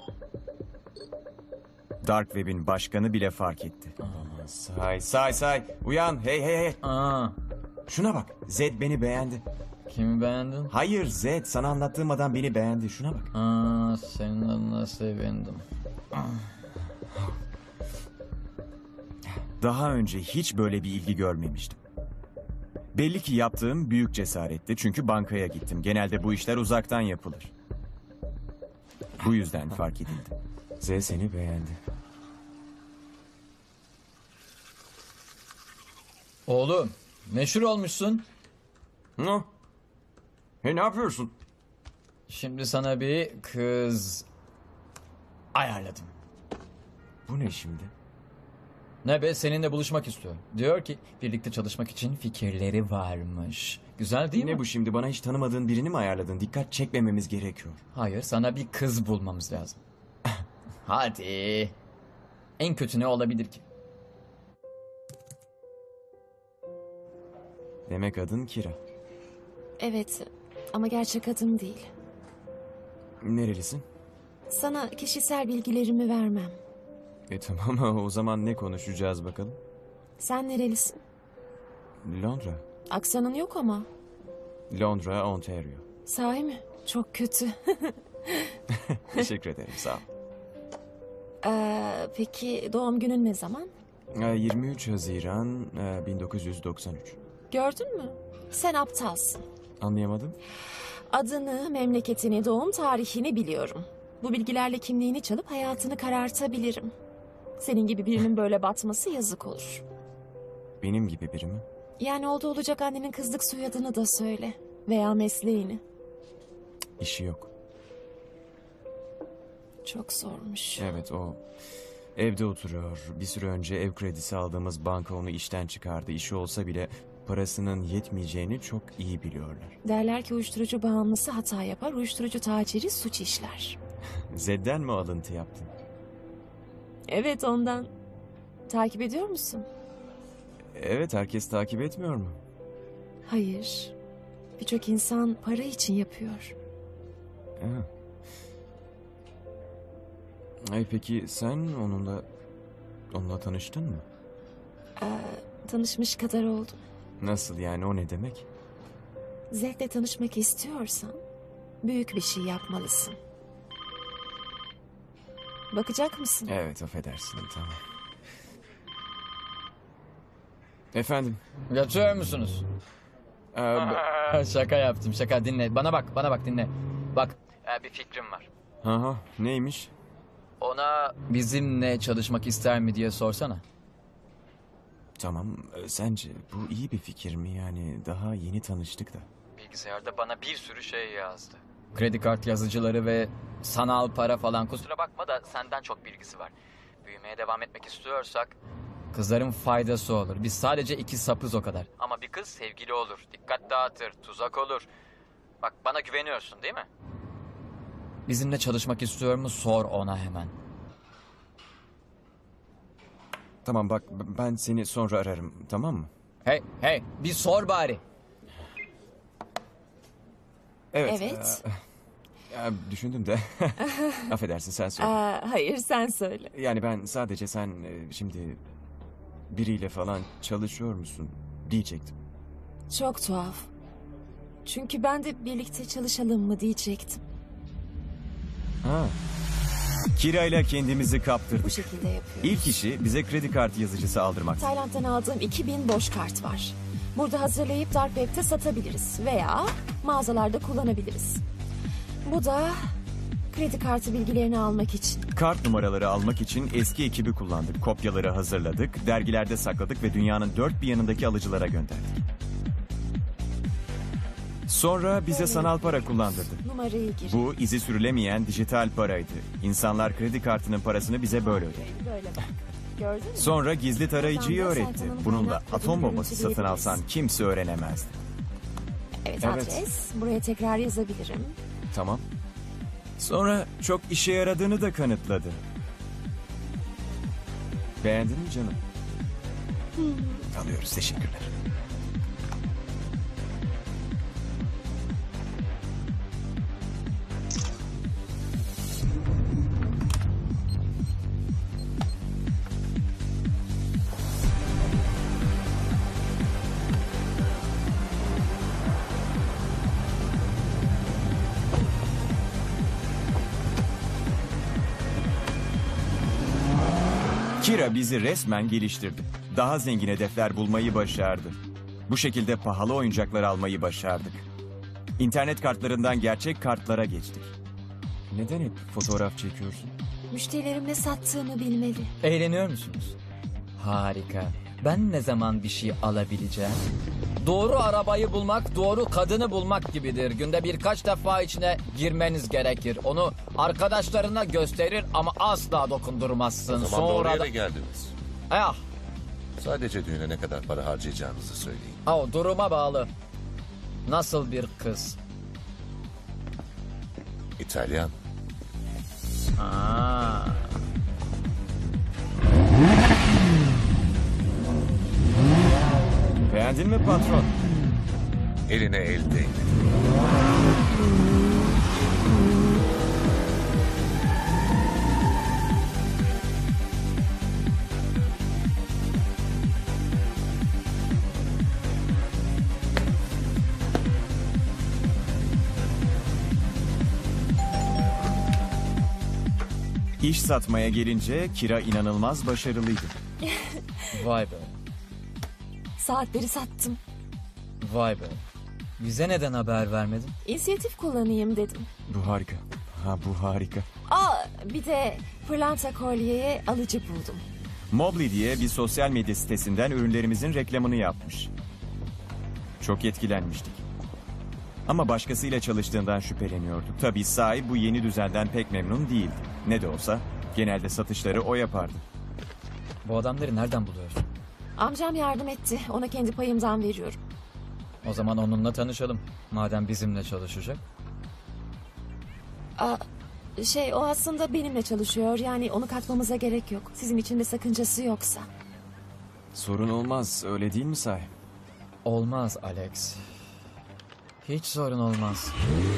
Dark Web'in başkanı bile fark etti. Aa, say say say, uyan, hey hey hey. Aa. Şuna bak, Zed beni beğendi. Kimi beğendin? Hayır Zed, sana anlattığım adam beni beğendi, şuna bak. Aa, senin adına sevindim. Daha önce hiç böyle bir ilgi görmemiştim. Belli ki yaptığım büyük cesaretti çünkü bankaya gittim. Genelde bu işler uzaktan yapılır. Bu yüzden fark edildi. Z seni beğendi. Oğlum, meşhur olmuşsun. Ne? Hey, ne yapıyorsun? Şimdi sana bir kız ayarladım. Bu ne şimdi? Ne be, seninle buluşmak istiyor. Diyor ki birlikte çalışmak için fikirleri varmış. Güzel değil mi? Ne bu şimdi, bana hiç tanımadığın birini mi ayarladın? Dikkat çekmememiz gerekiyor. Hayır, sana bir kız bulmamız lazım. Hadi. En kötü ne olabilir ki? Demek adın Kira. Evet ama gerçek adım değil. Nerelisin? Sana kişisel bilgilerimi vermem. E tamam, o zaman ne konuşacağız bakalım? Sen nerelisin? Londra. Aksanın yok ama. Londra, Ontario. Sahi mi? Çok kötü. Teşekkür ederim, sağ ol. Ee, peki doğum günün ne zaman? Ee, yirmi üç Haziran e, bin dokuz yüz doksan üç. Gördün mü? Sen aptalsın. Anlayamadım. Adını, memleketini, doğum tarihini biliyorum. Bu bilgilerle kimliğini çalıp hayatını karartabilirim. Senin gibi birinin böyle batması yazık olur. Benim gibi biri mi? Yani oldu olacak annenin kızlık soyadını da söyle. Veya mesleğini. İşi yok. Çok zormuş. Evet, o evde oturuyor. Bir süre önce ev kredisi aldığımız banka onu işten çıkardı. İşi olsa bile parasının yetmeyeceğini çok iyi biliyorlar. Derler ki uyuşturucu bağımlısı hata yapar, uyuşturucu taciri suç işler. Zed'den mi alıntı yaptın? Evet, ondan. Takip ediyor musun? Evet, herkes takip etmiyor mu? Hayır. Birçok insan para için yapıyor. Ha. Ay, peki sen onunla onunla tanıştın mı? Ee, tanışmış kadar oldum. Nasıl yani, o ne demek? Zed'le tanışmak istiyorsan büyük bir şey yapmalısın. Bakacak mısın? Evet, affedersin, tamam. Efendim? Yatıyor musunuz? Ee, şaka yaptım, şaka. Dinle, bana bak, bana bak, dinle. Bak, ee, bir fikrim var. Aha, neymiş? Ona bizimle çalışmak ister mi diye sorsana. Tamam, e, sence bu iyi bir fikir mi? Yani daha yeni tanıştık da. Bilgisayarda bana bir sürü şey yazdı. Kredi kart yazıcıları ve sanal para falan. Kusura bakma da senden çok bilgisi var. Büyümeye devam etmek istiyorsak kızların faydası olur. Biz sadece iki sapız, o kadar. Ama bir kız sevgili olur, dikkat dağıtır, tuzak olur. Bak, bana güveniyorsun değil mi? Bizimle çalışmak istiyor mu, sor ona hemen. Tamam bak, b- ben seni sonra ararım, tamam mı? Hey hey, bir sor bari. Evet. Evet. e, e, düşündüm de. Affedersin, sen söyle. Aa, hayır, sen söyle. Yani ben sadece sen e, şimdi biriyle falan çalışıyor musun diyecektim. Çok tuhaf. Çünkü ben de birlikte çalışalım mı diyecektim. Ha. Kira ile kendimizi kaptırdık. Bu şekilde yapıyoruz. İlk işi bize kredi kartı yazıcısı aldırmak. Tayland'dan aldığım iki bin boş kart var. Burada hazırlayıp Dark Web'te satabiliriz veya mağazalarda kullanabiliriz. Bu da kredi kartı bilgilerini almak için. Kart numaraları almak için eski ekibi kullandık. Kopyaları hazırladık, dergilerde sakladık ve dünyanın dört bir yanındaki alıcılara gönderdik. Sonra bize sanal para kullandırdı. Numarayı gir. Bu izi sürülemeyen dijital paraydı. İnsanlar kredi kartının parasını bize böyle ödedi. Böyle bak. Gördün mü? Sonra gizli tarayıcıyı Buradan da öğretti. sayfanın Bununla kaynak atom kodunu bombası satın görüntüleyebiliriz. alsan kimse öğrenemezdi. Evet, Evet. adres. Buraya tekrar yazabilirim. Tamam. Sonra çok işe yaradığını da kanıtladı. Beğendin mi canım? Alıyoruz, teşekkürler. Kira bizi resmen geliştirdi. Daha zengin hedefler bulmayı başardı. Bu şekilde pahalı oyuncaklar almayı başardık. İnternet kartlarından gerçek kartlara geçtik. Neden hep fotoğraf çekiyorsun? Müşterilerim ne sattığımı bilmeli. Eğleniyor musunuz? Harika. Ben ne zaman bir şey alabileceğim? Doğru arabayı bulmak, doğru kadını bulmak gibidir. Günde birkaç defa içine girmeniz gerekir. Onu arkadaşlarına gösterir ama asla dokundurmazsın. O zaman Sonra doğru da... yere geldiniz. Ah, Sadece düğüne ne kadar para harcayacağınızı söyleyin. oh, duruma bağlı. Nasıl bir kız? İtalyan. Aa. Beğendin mi patron? Eline el değdi. İş satmaya gelince Kira inanılmaz başarılıydı. Vay be, Saatleri sattım. vay be. Bize neden haber vermedin? İnisiyatif kullanayım dedim. Bu harika. Ha bu harika. Aa, bir de pırlanta kolyeye alıcı buldum. Mobley diye bir sosyal medya sitesinden ürünlerimizin reklamını yapmış. Çok etkilenmiştik. Ama başkasıyla çalıştığından şüpheleniyorduk. Tabii sahip bu yeni düzenden pek memnun değildi. Ne de olsa genelde satışları o yapardı. Bu adamları nereden buluyorsun? Amcam yardım etti. Ona kendi payımdan veriyorum. O zaman onunla tanışalım. Madem bizimle çalışacak. Aa, şey o aslında benimle çalışıyor. Yani onu katmamıza gerek yok. Sizin için de sakıncası yoksa. Sorun olmaz, öyle değil mi sahi? Olmaz Alex. Hiç sorun olmaz.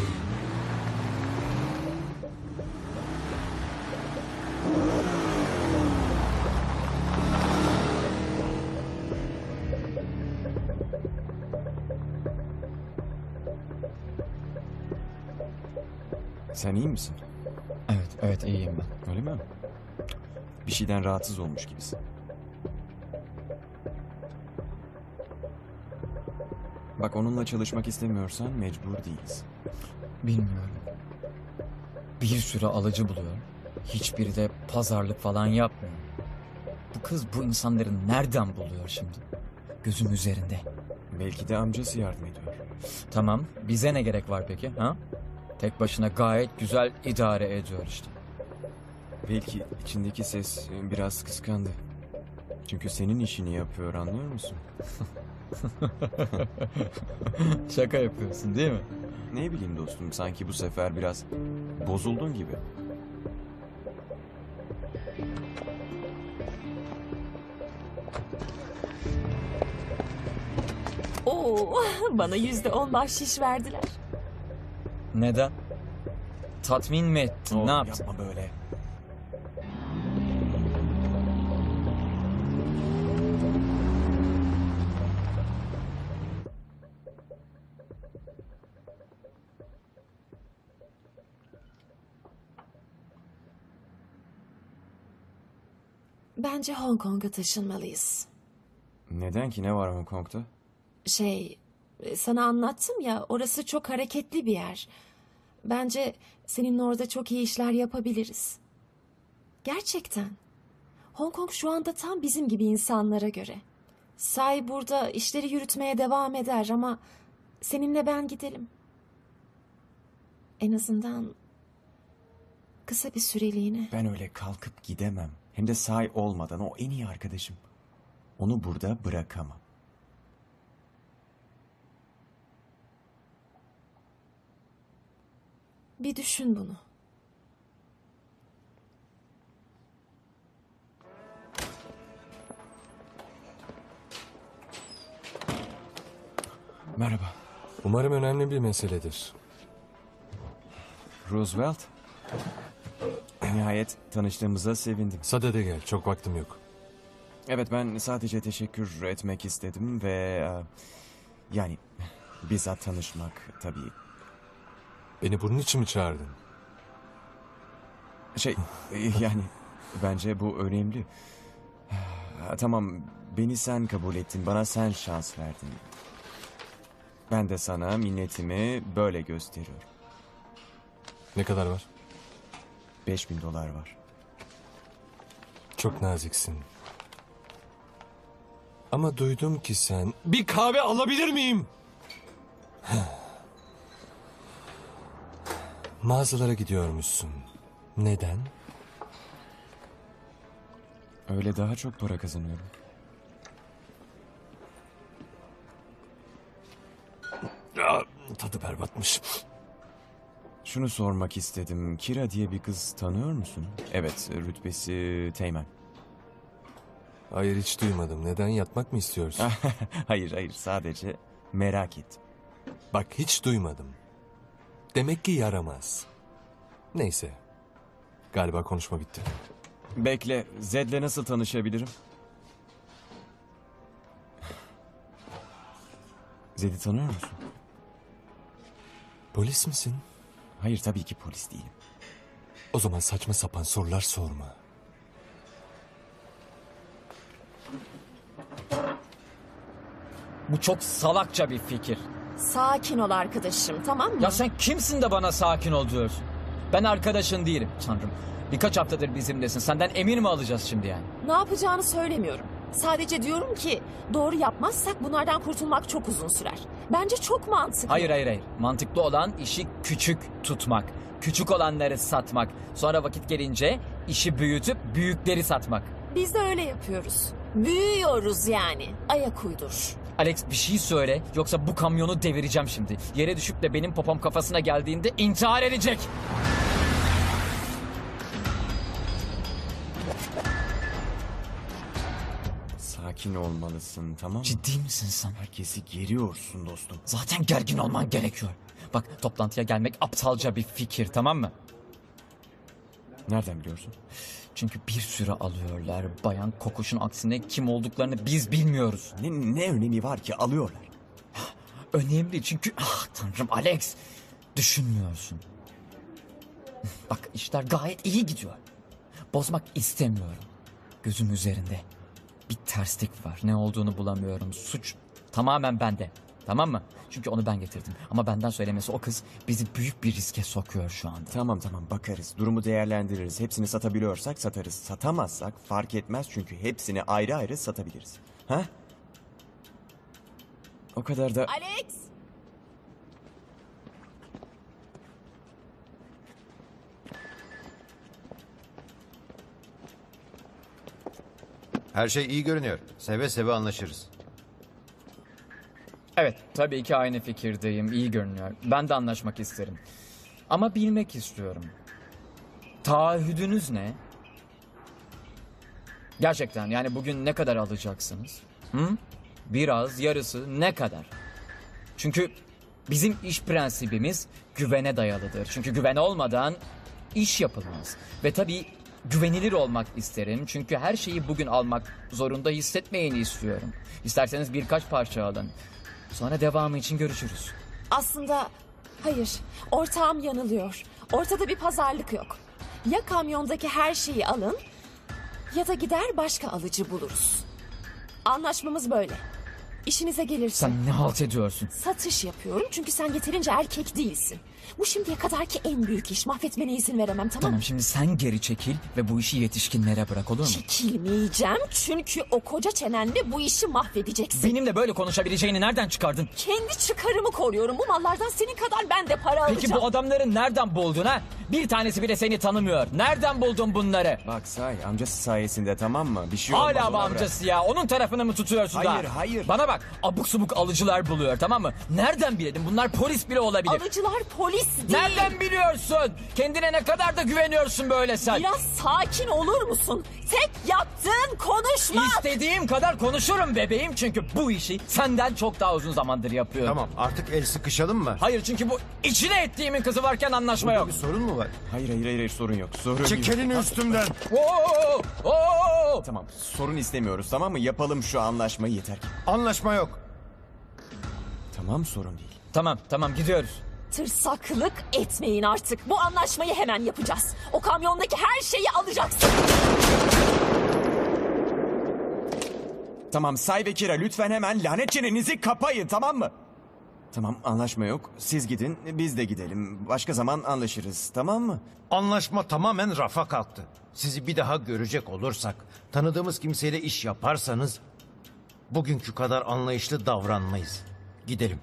Sen iyi misin? Evet, evet iyiyim ben. Öyle mi? Bir şeyden rahatsız olmuş gibisin. Bak onunla çalışmak istemiyorsan mecbur değiliz. Bilmiyorum. Bir sürü alıcı buluyor. Hiçbiri de pazarlık falan yapmıyor. Bu kız bu insanları nereden buluyor şimdi? Gözüm üzerinde. Belki de amcası yardım ediyor. Tamam, bize ne gerek var peki? Ha? Tek başına gayet güzel idare ediyor işte. Belki içindeki ses biraz kıskandı. Çünkü senin işini yapıyor, anlıyor musun? Şaka yapıyorsun değil mi? Ne bileyim dostum, sanki bu sefer biraz bozuldun gibi. Oo, bana yüzde on bahşiş verdiler. Neden? Tatmin mi ettin? Oğlum, ne yaptın? yapma böyle. Bence Hong Kong'a taşınmalıyız. Neden ki, ne var Hong Kong'da? Şey, sana anlattım ya, orası çok hareketli bir yer. Bence seninle orada çok iyi işler yapabiliriz. Gerçekten. Hong Kong şu anda tam bizim gibi insanlara göre. Say burada işleri yürütmeye devam eder ama seninle ben gidelim. En azından kısa bir süreliğine. Ben öyle kalkıp gidemem. Hem de Say olmadan. O en iyi arkadaşım. Onu burada bırakamam. Bir düşün bunu. Merhaba. Umarım önemli bir meseledir. Roosevelt. Nihayet tanıştığımıza sevindim. Sadede gel, çok vaktim yok. Evet, ben sadece teşekkür etmek istedim ve... e, yani bizzat tanışmak tabii. Beni bunun için mi çağırdın? Şey, e, yani bence bu önemli. Tamam, beni sen kabul ettin, bana sen şans verdin. Ben de sana minnetimi böyle gösteriyorum. Ne kadar var? Beş bin dolar var. Çok naziksin. Ama duydum ki sen... Bir kahve alabilir miyim? Mağazalara gidiyormuşsun. Neden? Öyle daha çok para kazanıyorum. Aa, tadı berbatmış. Şunu sormak istedim. Kira diye bir kız tanıyor musun? Evet, rütbesi teğmen. Hayır, hiç duymadım. Neden, yatmak mı istiyorsun? Hayır hayır, sadece merak ettim. Bak, hiç duymadım. Demek ki yaramaz. Neyse. Galiba konuşma bitti. Bekle, Zed'le nasıl tanışabilirim? Zed'i tanıyor musun? Polis misin? Hayır, tabii ki polis değilim. O zaman saçma sapan sorular sorma. Bu çok salakça bir fikir. Sakin ol arkadaşım, tamam mı? Ya sen kimsin de bana sakin ol diyorsun? Ben arkadaşın değilim Tanrım. Birkaç haftadır bizimlesin. Senden emir mi alacağız şimdi yani? Ne yapacağını söylemiyorum. Sadece diyorum ki doğru yapmazsak bunlardan kurtulmak çok uzun sürer. Bence çok mantıklı. Hayır hayır hayır. Mantıklı olan işi küçük tutmak. Küçük olanları satmak. Sonra vakit gelince işi büyütüp büyükleri satmak. Biz de öyle yapıyoruz. Büyüyoruz yani. Ayak uydur. Alex, bir şey söyle, yoksa bu kamyonu devireceğim şimdi. Yere düşüp de benim popom kafasına geldiğinde intihar edecek. Sakin olmalısın, tamam mı? Ciddi misin sen? Herkesi geriyorsun dostum. Zaten gergin olman gerekiyor. Bak, toplantıya gelmek aptalca bir fikir, tamam mı? Nereden biliyorsun? Çünkü bir sürü alıyorlar. Bayan Kokuş'un aksine kim olduklarını biz bilmiyoruz. Ne, ne önemi var ki alıyorlar? Önemli çünkü... Ah Tanrım Alex, düşünmüyorsun. Bak, işler gayet iyi gidiyor. Bozmak istemiyorum. Gözüm üzerinde. Bir terslik var. Ne olduğunu bulamıyorum. Suç tamamen bende. Tamam mı? Çünkü onu ben getirdim. Ama benden söylemesi o kız bizi büyük bir riske sokuyor şu anda. Tamam tamam, bakarız. Durumu değerlendiririz. Hepsini satabiliyorsak satarız. Satamazsak fark etmez çünkü hepsini ayrı ayrı satabiliriz. Ha? O kadar da... Alex! Her şey iyi görünüyor. Seve seve anlaşırız. Evet, tabii ki aynı fikirdeyim. İyi görünüyor. Ben de anlaşmak isterim. Ama bilmek istiyorum. Taahhüdünüz ne? Gerçekten yani bugün ne kadar alacaksınız? Hı? Biraz, yarısı, ne kadar? Çünkü bizim iş prensibimiz güvene dayalıdır. Çünkü güven olmadan iş yapılmaz. Ve tabii güvenilir olmak isterim. Çünkü her şeyi bugün almak zorunda hissetmeyeni istiyorum. İsterseniz birkaç parça alın. Sonra devamı için görüşürüz. Aslında hayır, ortağım yanılıyor. Ortada bir pazarlık yok. Ya kamyondaki her şeyi alın ya da gider başka alıcı buluruz. Anlaşmamız böyle. İşinize gelirse... Sen ne halt ediyorsun? Satış yapıyorum çünkü sen yeterince erkek değilsin. Bu şimdiye kadarki en büyük iş. Mahvetmene izin veremem, tamam mı? Tamam, şimdi sen geri çekil ve bu işi yetişkinlere bırak, olur mu? Çekilmeyeceğim çünkü o koca çenenle bu işi mahvedeceksin. Benimle böyle konuşabileceğini nereden çıkardın? Kendi çıkarımı koruyorum. Bu mallardan senin kadar ben de para alacağım. Peki bu adamları nereden buldun ha? Bir tanesi bile seni tanımıyor. Nereden buldun bunları? Bak Say, amcası sayesinde, tamam mı? Bir şey olmaz. Hala ona mı amcası ya? Onun tarafını mı tutuyorsun Hayır, daha? hayır. Bana bak, abuk subuk alıcılar buluyor, tamam mı? Nereden bilelim? Bunlar polis bile olabilir. Alıcılar polis değil. Nereden biliyorsun? Kendine ne kadar da güveniyorsun böyle sen. Biraz sakin olur musun? Tek yaptığın konuşmak. İstediğim kadar konuşurum bebeğim çünkü bu işi senden çok daha uzun zamandır yapıyorum. Tamam, artık el sıkışalım mı? Hayır, çünkü bu içine ettiğimin kızı varken anlaşma Burada yok. bir sorun mu var? Hayır hayır hayır, hayır, sorun yok. Sorun Çek yok. elini üstümden. Oo, oo. Tamam, sorun istemiyoruz, tamam mı? Yapalım şu anlaşmayı, yeter ki. Anlaşma yok. Tamam, sorun değil. Tamam tamam, gidiyoruz. Tırsaklık etmeyin artık. Bu anlaşmayı hemen yapacağız. O kamyondaki her şeyi alacaksın. Tamam Say ve Kira, lütfen hemen lanet çenenizi kapayın, tamam mı? Tamam, anlaşma yok. Siz gidin, biz de gidelim. Başka zaman anlaşırız, tamam mı? Anlaşma tamamen rafa kalktı. Sizi bir daha görecek olursak, tanıdığımız kimseyle iş yaparsanız... ...bugünkü kadar anlayışlı davranmayız. Gidelim.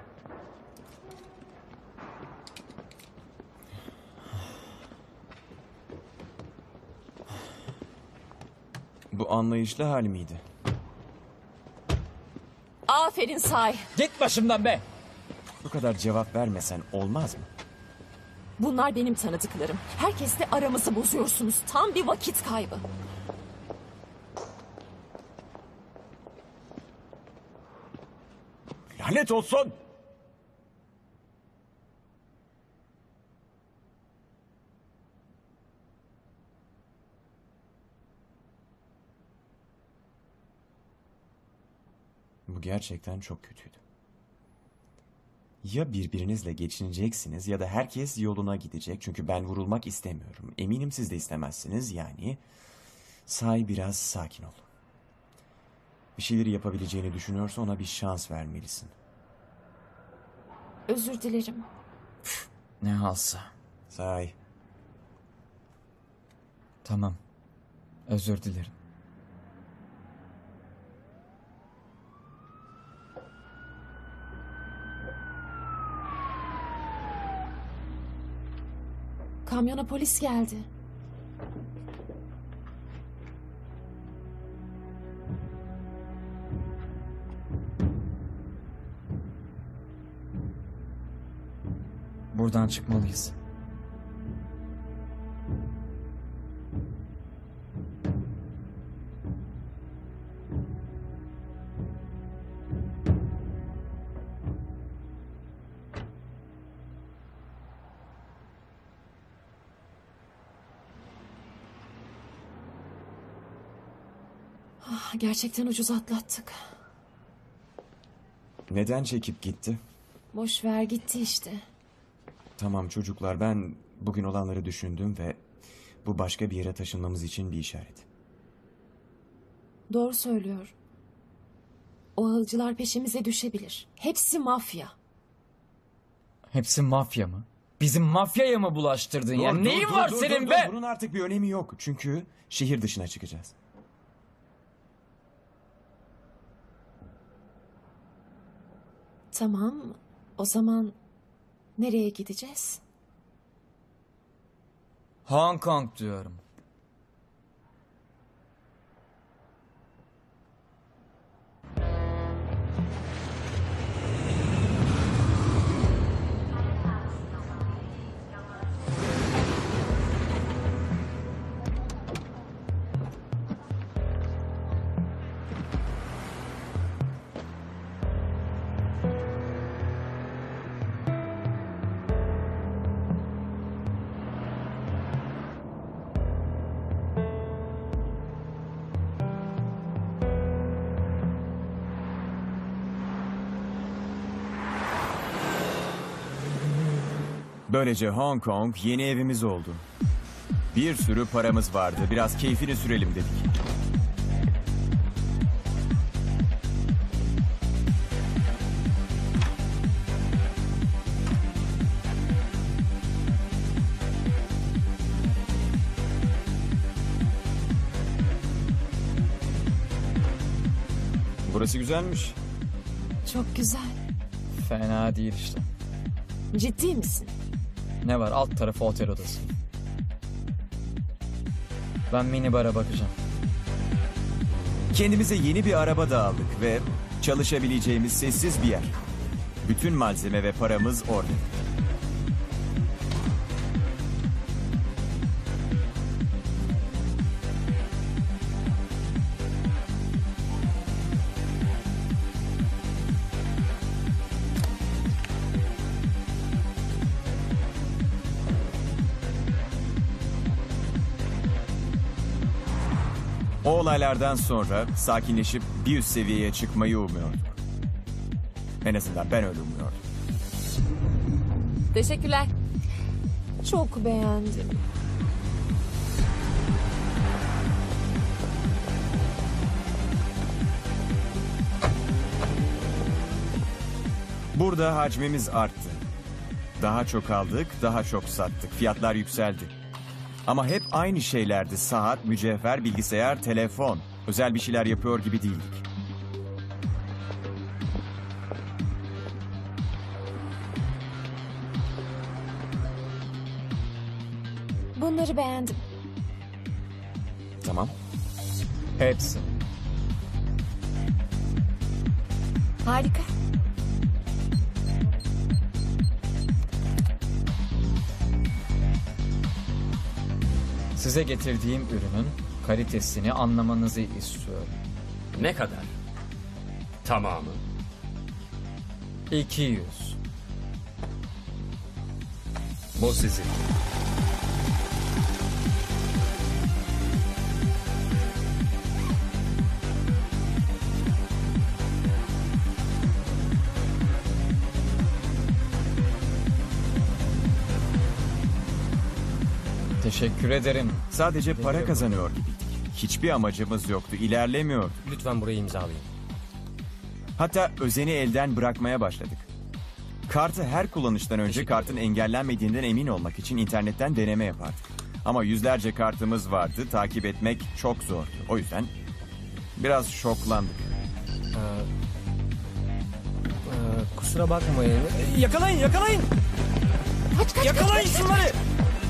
Bu anlayışlı hal miydi? Aferin Say. Git başımdan be. Bu kadar cevap vermesen olmaz mı? Bunlar benim tanıdıklarım. Herkesle aramızı bozuyorsunuz. Tam bir vakit kaybı. Lanet olsun! Bu gerçekten çok kötüydü. Ya birbirinizle geçineceksiniz ya da herkes yoluna gidecek. Çünkü ben vurulmak istemiyorum. Eminim siz de istemezsiniz, yani. Say, biraz sakin ol. Bir şeyleri yapabileceğini düşünüyorsa ona bir şans vermelisin. Özür dilerim. Ne halsa. Say. Tamam. Özür dilerim. Kamyona polis geldi. Buradan çıkmalıyız. Ah, gerçekten ucuz atlattık. Neden çekip gitti? Boş ver, gitti işte. Tamam çocuklar, ben bugün olanları düşündüm ve bu başka bir yere taşınmamız için bir işaret. Doğru söylüyor. O alıcılar peşimize düşebilir. Hepsi mafya. Hepsi mafya mı? Bizim mafyaya mı bulaştırdın ya? Dur, Neyin dur, var dur, senin dur, be? dur. Bunun artık bir önemi yok. Çünkü şehir dışına çıkacağız. Tamam. O zaman nereye gideceğiz? Hong Kong diyorum. Böylece Hong Kong yeni evimiz oldu. Bir sürü paramız vardı. Biraz keyfini sürelim dedik. Burası güzelmiş. Çok güzel. Fena değil işte. Ciddi misin? Ne var, alt tarafı otel odası. Ben minibara bakacağım. Kendimize yeni bir araba da aldık ve çalışabileceğimiz sessiz bir yer. Bütün malzeme ve paramız orada. O olaylardan sonra sakinleşip bir üst seviyeye çıkmayı umuyorduk. En azından ben öyle umuyordum. Teşekkürler. Çok beğendim. Burada hacmimiz arttı. Daha çok aldık, daha çok sattık. Fiyatlar yükseldi. Ama hep aynı şeylerdi. Saat, mücevher, bilgisayar, telefon. Özel bir şeyler yapıyor gibi değildik. Bunları beğendim. Tamam. Hepsi. Harika. Size getirdiğim ürünün kalitesini anlamanızı istiyorum. Ne kadar? Tamamı. iki yüz. Bu sizin. Teşekkür ederim. Sadece para kazanıyor gibiydik. Hiçbir amacımız yoktu, ilerlemiyorduk. Lütfen burayı imzalayın. Hatta özeni elden bırakmaya başladık. Kartı her kullanıştan önce kartın engellenmediğinden emin olmak için internetten deneme yapardık. Ama yüzlerce kartımız vardı, takip etmek çok zordu. O yüzden biraz şoklandık. Ee, e, kusura bakmayın. Ee, Yakalayın, yakalayın! Kaç kaç Yakalayın kaç, kaç, şunları! kaç.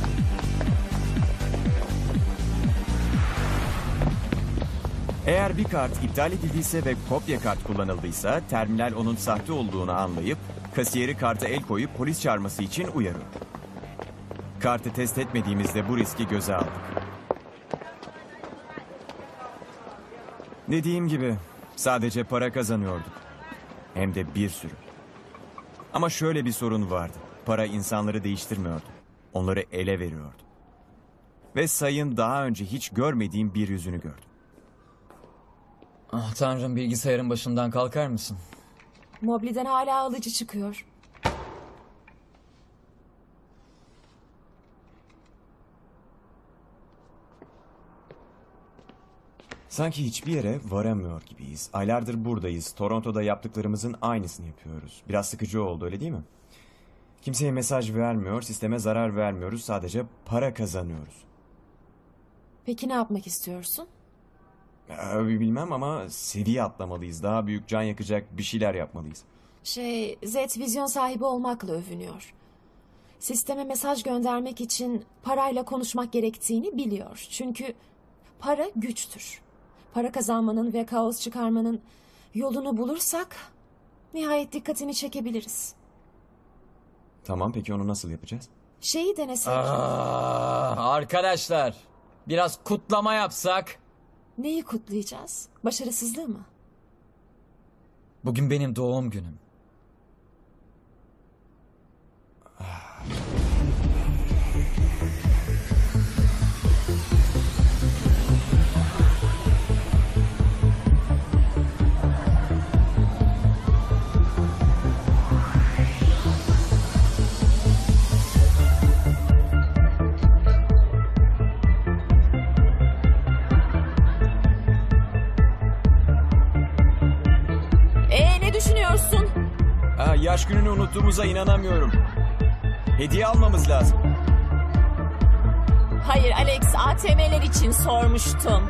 Eğer bir kart iptal edildiyse ve kopya kart kullanıldıysa terminal onun sahte olduğunu anlayıp kasiyeri karta el koyup polis çağırması için uyarıyor. Kartı test etmediğimizde bu riski göze aldık. Dediğim gibi sadece para kazanıyorduk. Hem de bir sürü. Ama şöyle bir sorun vardı. Para insanları değiştirmiyordu. Onları ele veriyordu. Ve Say'ın daha önce hiç görmediğim bir yüzünü gördüm. Ah tanrım, bilgisayarın başından kalkar mısın? Mobliden hala alıcı çıkıyor. Sanki hiçbir yere varamıyor gibiyiz. Aylardır buradayız. Toronto'da yaptıklarımızın aynısını yapıyoruz. Biraz sıkıcı oldu, öyle değil mi? Kimseye mesaj vermiyor, sisteme zarar vermiyoruz. Sadece para kazanıyoruz. Peki ne yapmak istiyorsun? Ee, bilmem ama seviye atlamalıyız. Daha büyük, can yakacak bir şeyler yapmalıyız. Şey, Zed vizyon sahibi olmakla övünüyor. Sisteme mesaj göndermek için parayla konuşmak gerektiğini biliyor. Çünkü para güçtür. Para kazanmanın ve kaos çıkarmanın yolunu bulursak nihayet dikkatini çekebiliriz. Tamam, peki onu nasıl yapacağız? Şeyi denesek. Ah, arkadaşlar, biraz kutlama yapsak. Neyi kutlayacağız? Başarısızlığı mı? Bugün benim doğum günüm. tuttuğumuza inanamıyorum. Hediye almamız lazım. Hayır Alex, A T M'ler için sormuştum.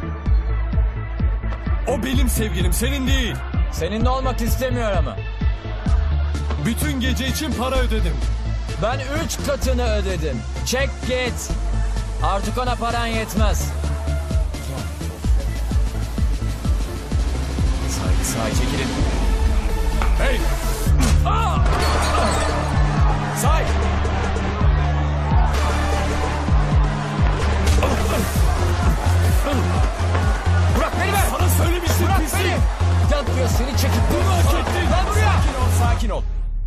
O benim sevgilim, senin değil. Seninle olmak istemiyor ama. Bütün gece için para ödedim. Ben üç katını ödedim. Çek git. Artık ona paran yetmez. Say, say çekilin. Hey! Aa! Say! Bırak beni be! Sana söylemiştim Bırak pislik. beni! Gel buraya, seni çekip... Bunu hak ettin. Gel buraya! Sakin ol, sakin ol.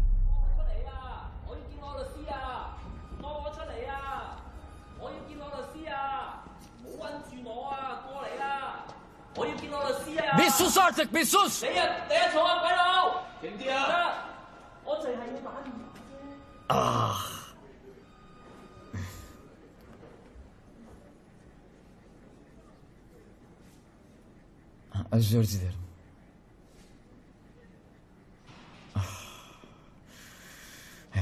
Bir sus artık, bir sus! Ah! Özür dilerim. Ah. Hey.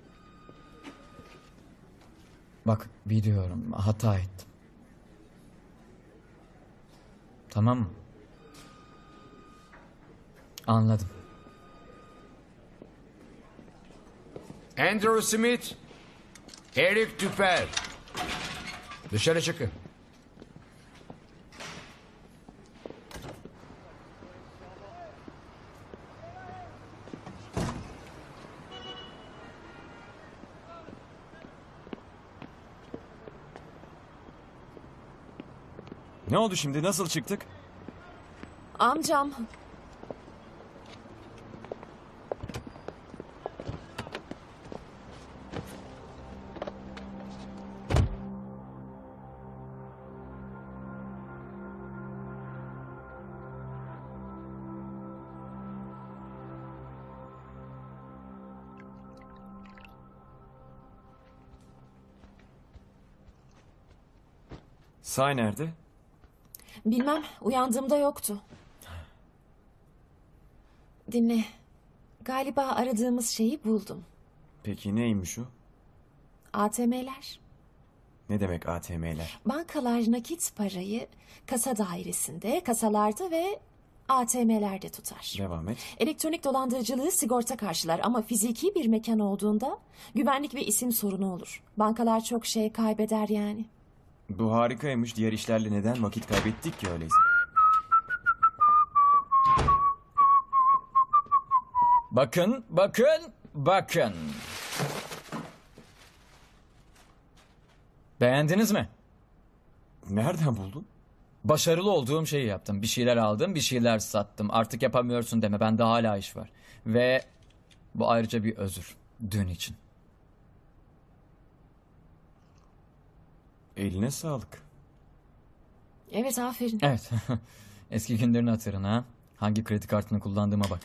Bak biliyorum hata ettim. Tamam mı? Anladım. Andrew Smith, Eric Tüper. Dışarı çıkın. Ne oldu şimdi? Nasıl çıktık? Amcam. Say nerede? Bilmem, uyandığımda yoktu. Dinle. Galiba aradığımız şeyi buldum. Peki neymiş o? A T M'ler. Ne demek A T M'ler? Bankalar nakit parayı kasa dairesinde, kasalarda ve A T M'lerde tutar. Devam et. Elektronik dolandırıcılığı sigorta karşılar ama fiziki bir mekan olduğunda güvenlik ve isim sorunu olur. Bankalar çok şey kaybeder yani. Bu harikaymış. Diğer işlerle neden vakit kaybettik ki öyleyse? Bakın, bakın, bakın. Beğendiniz mi? Nereden buldun? Başarılı olduğum şeyi yaptım. Bir şeyler aldım, bir şeyler sattım. Artık yapamıyorsun deme. Bende hala iş var. Ve bu ayrıca bir özür. Dün için. Eline sağlık. Evet, aferin. Evet. Eski günlerini hatırın ha. Hangi kredi kartını kullandığıma bak.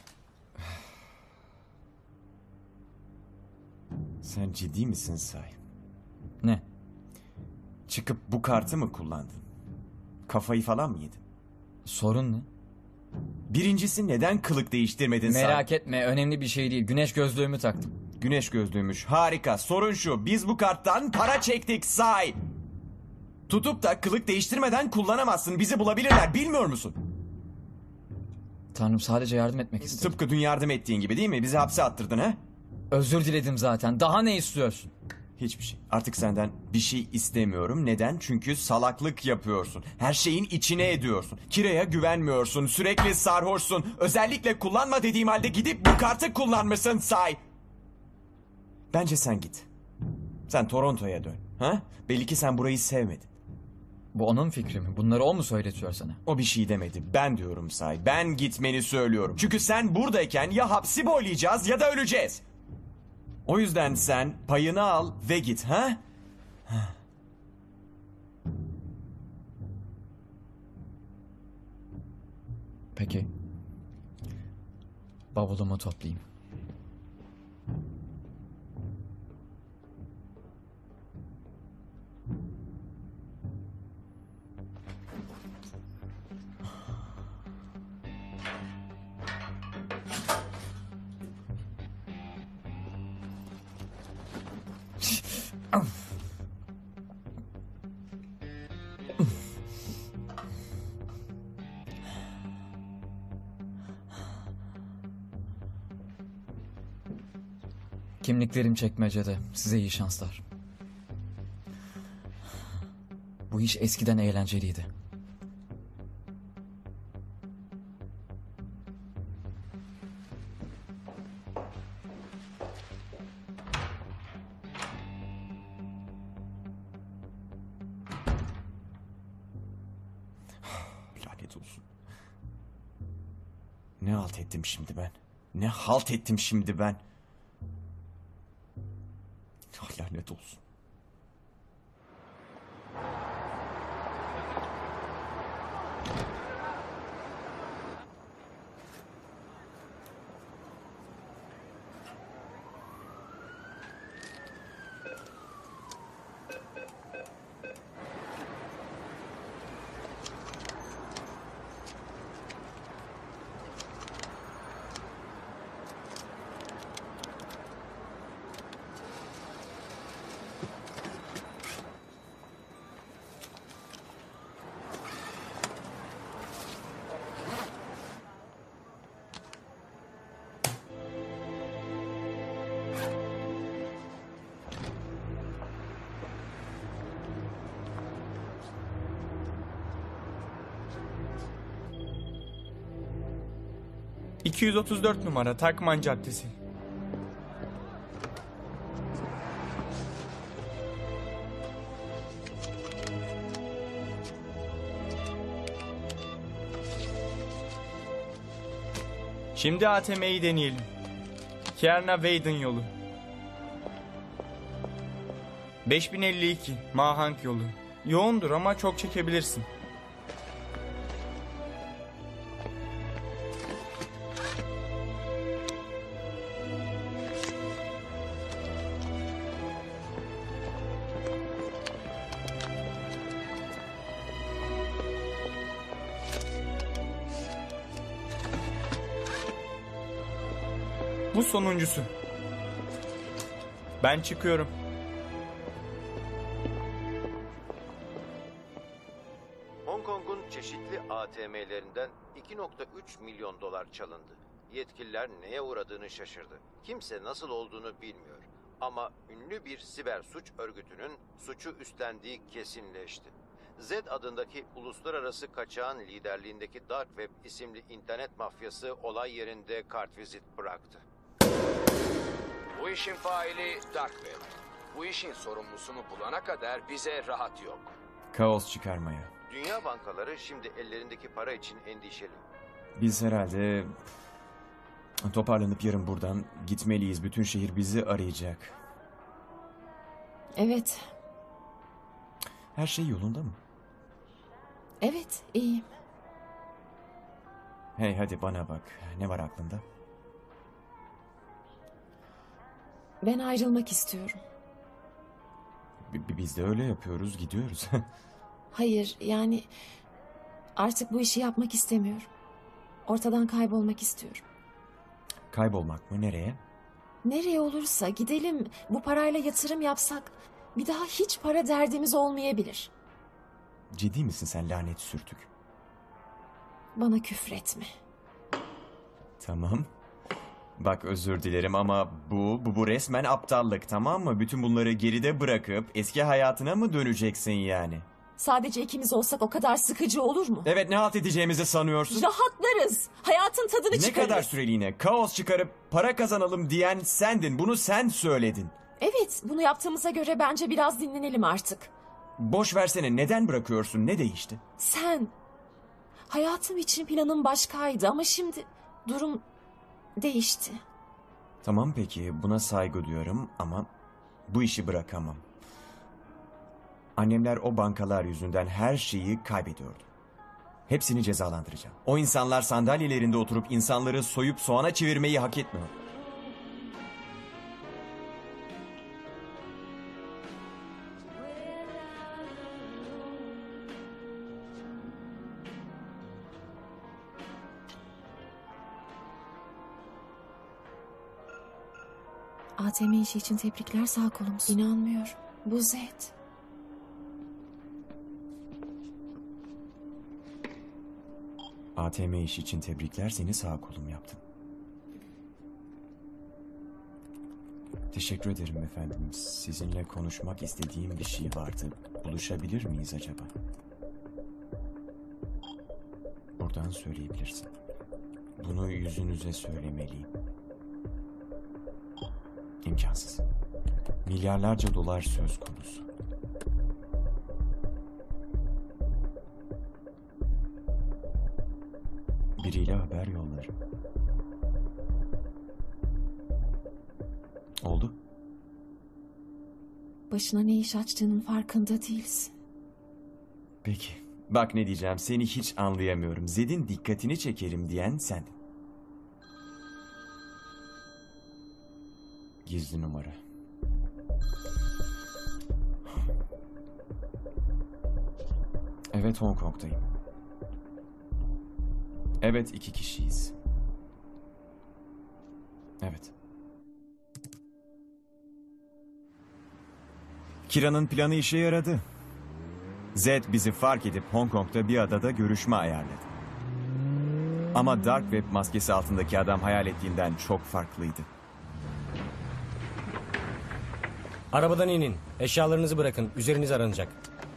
Sen ciddi misin Say? Ne? Çıkıp bu kartı mı kullandın? Kafayı falan mı yedin? Sorun ne? Birincisi neden kılık değiştirmedin Say? Merak etme, önemli bir şey değil. Güneş gözlüğümü taktım. Güneş gözlüğümüş. Harika. Sorun şu. Biz bu karttan para çektik Say. Tutup da kılık değiştirmeden kullanamazsın. Bizi bulabilirler. Bilmiyor musun? Tanrım, sadece yardım etmek istedim. Tıpkı dün yardım ettiğin gibi değil mi? Bizi hapse attırdın ha? Özür diledim zaten. Daha ne istiyorsun? Hiçbir şey. Artık senden bir şey istemiyorum. Neden? Çünkü salaklık yapıyorsun. Her şeyin içine ediyorsun. Kira'ya güvenmiyorsun. Sürekli sarhoşsun. Özellikle kullanma dediğim halde gidip bu kartı kullanmışsın Say. Bence sen git. Sen Toronto'ya dön. Ha? Belli ki sen burayı sevmedin. Bu onun fikri mi? Bunları o mu söyletiyor sana? O bir şey demedi. Ben diyorum Say. Ben gitmeni söylüyorum. Çünkü sen buradayken ya hapsi boylayacağız ya da öleceğiz. O yüzden sen payını al ve git. Ha? Peki. Bavulumu toplayayım. Kimliklerim çekmecede. Size iyi şanslar. Bu iş eskiden eğlenceliydi. Lanet olsun. Ne halt ettim şimdi ben? Ne halt ettim şimdi ben? Ah, lanet olsun. iki yüz otuz dört numara Takman Caddesi. Şimdi A T M'yi deneyelim. Kierna Wayden yolu. beş bin elli iki Mahang yolu. Yoğundur ama çok çekebilirsin. Bu sonuncusu. Ben çıkıyorum. Hong Kong'un çeşitli A T M'lerinden iki nokta üç milyon dolar çalındı. Yetkililer neye uğradığını şaşırdı. Kimse nasıl olduğunu bilmiyor. Ama ünlü bir siber suç örgütünün suçu üstlendiği kesinleşti. Z adındaki uluslararası kaçağın liderliğindeki Dark Web isimli internet mafyası olay yerinde kartvizit bıraktı. Bu işin faili Dark Web. Bu işin sorumlusunu bulana kadar bize rahat yok. Kaos çıkarmaya. Dünya bankaları şimdi ellerindeki para için endişeli. Biz herhalde toparlanıp yarın buradan gitmeliyiz. Bütün şehir bizi arayacak. Evet. Her şey yolunda mı? Evet, iyiyim. Hey hadi bana bak. Ne var aklında? Ben ayrılmak istiyorum. B- biz de öyle yapıyoruz, gidiyoruz. Hayır, yani artık bu işi yapmak istemiyorum. Ortadan kaybolmak istiyorum. Kaybolmak mı? Nereye? Nereye olursa gidelim. Bu parayla yatırım yapsak bir daha hiç para derdimiz olmayabilir. Ciddi misin sen lanet sürtük? Bana küfretme. Tamam. Bak özür dilerim ama bu, bu, bu resmen aptallık, tamam mı? Bütün bunları geride bırakıp eski hayatına mı döneceksin yani? Sadece ikimiz olsak o kadar sıkıcı olur mu? Evet, ne halt edeceğimizi sanıyorsun? Rahatlarız. Hayatın tadını Ne çıkarırız. kadar süreliğine kaos çıkarıp para kazanalım diyen sendin. Bunu sen söyledin. Evet, bunu yaptığımıza göre bence biraz dinlenelim artık. Boş versene, neden bırakıyorsun? Ne değişti? Sen. Hayatım için planım başkaydı ama şimdi durum değişti. Tamam peki, buna saygı duyuyorum ama bu işi bırakamam. Annemler o bankalar yüzünden her şeyi kaybediyordu. Hepsini cezalandıracağım. O insanlar sandalyelerinde oturup insanları soyup soğana çevirmeyi hak etmiyor. A T M işi için tebrikler sağ kolumuz. İnanmıyorum. Bu Zed. A T M işi için tebrikler, seni sağ kolum yaptım. Teşekkür ederim efendim. Sizinle konuşmak istediğim bir şey vardı. Buluşabilir miyiz acaba? Buradan söyleyebilirsin. Bunu yüzünüze söylemeliyim. İmkansız. Milyarlarca dolar söz konusu. Biriyle haber yollarım. Oldu. Başına ne iş açtığının farkında değilsin. Peki. Bak ne diyeceğim. Seni hiç anlayamıyorum. Zed'in dikkatini çekerim diyen sendin. Gizli numara. Evet, Hong Kong'dayım. Evet, iki kişiyiz. Evet. Kira'nın planı işe yaradı. Zed bizi fark edip Hong Kong'da bir adada görüşme ayarladı. Ama Dark Web maskesi altındaki adam hayal ettiğinden çok farklıydı. Arabadan inin. Eşyalarınızı bırakın. Üzeriniz aranacak.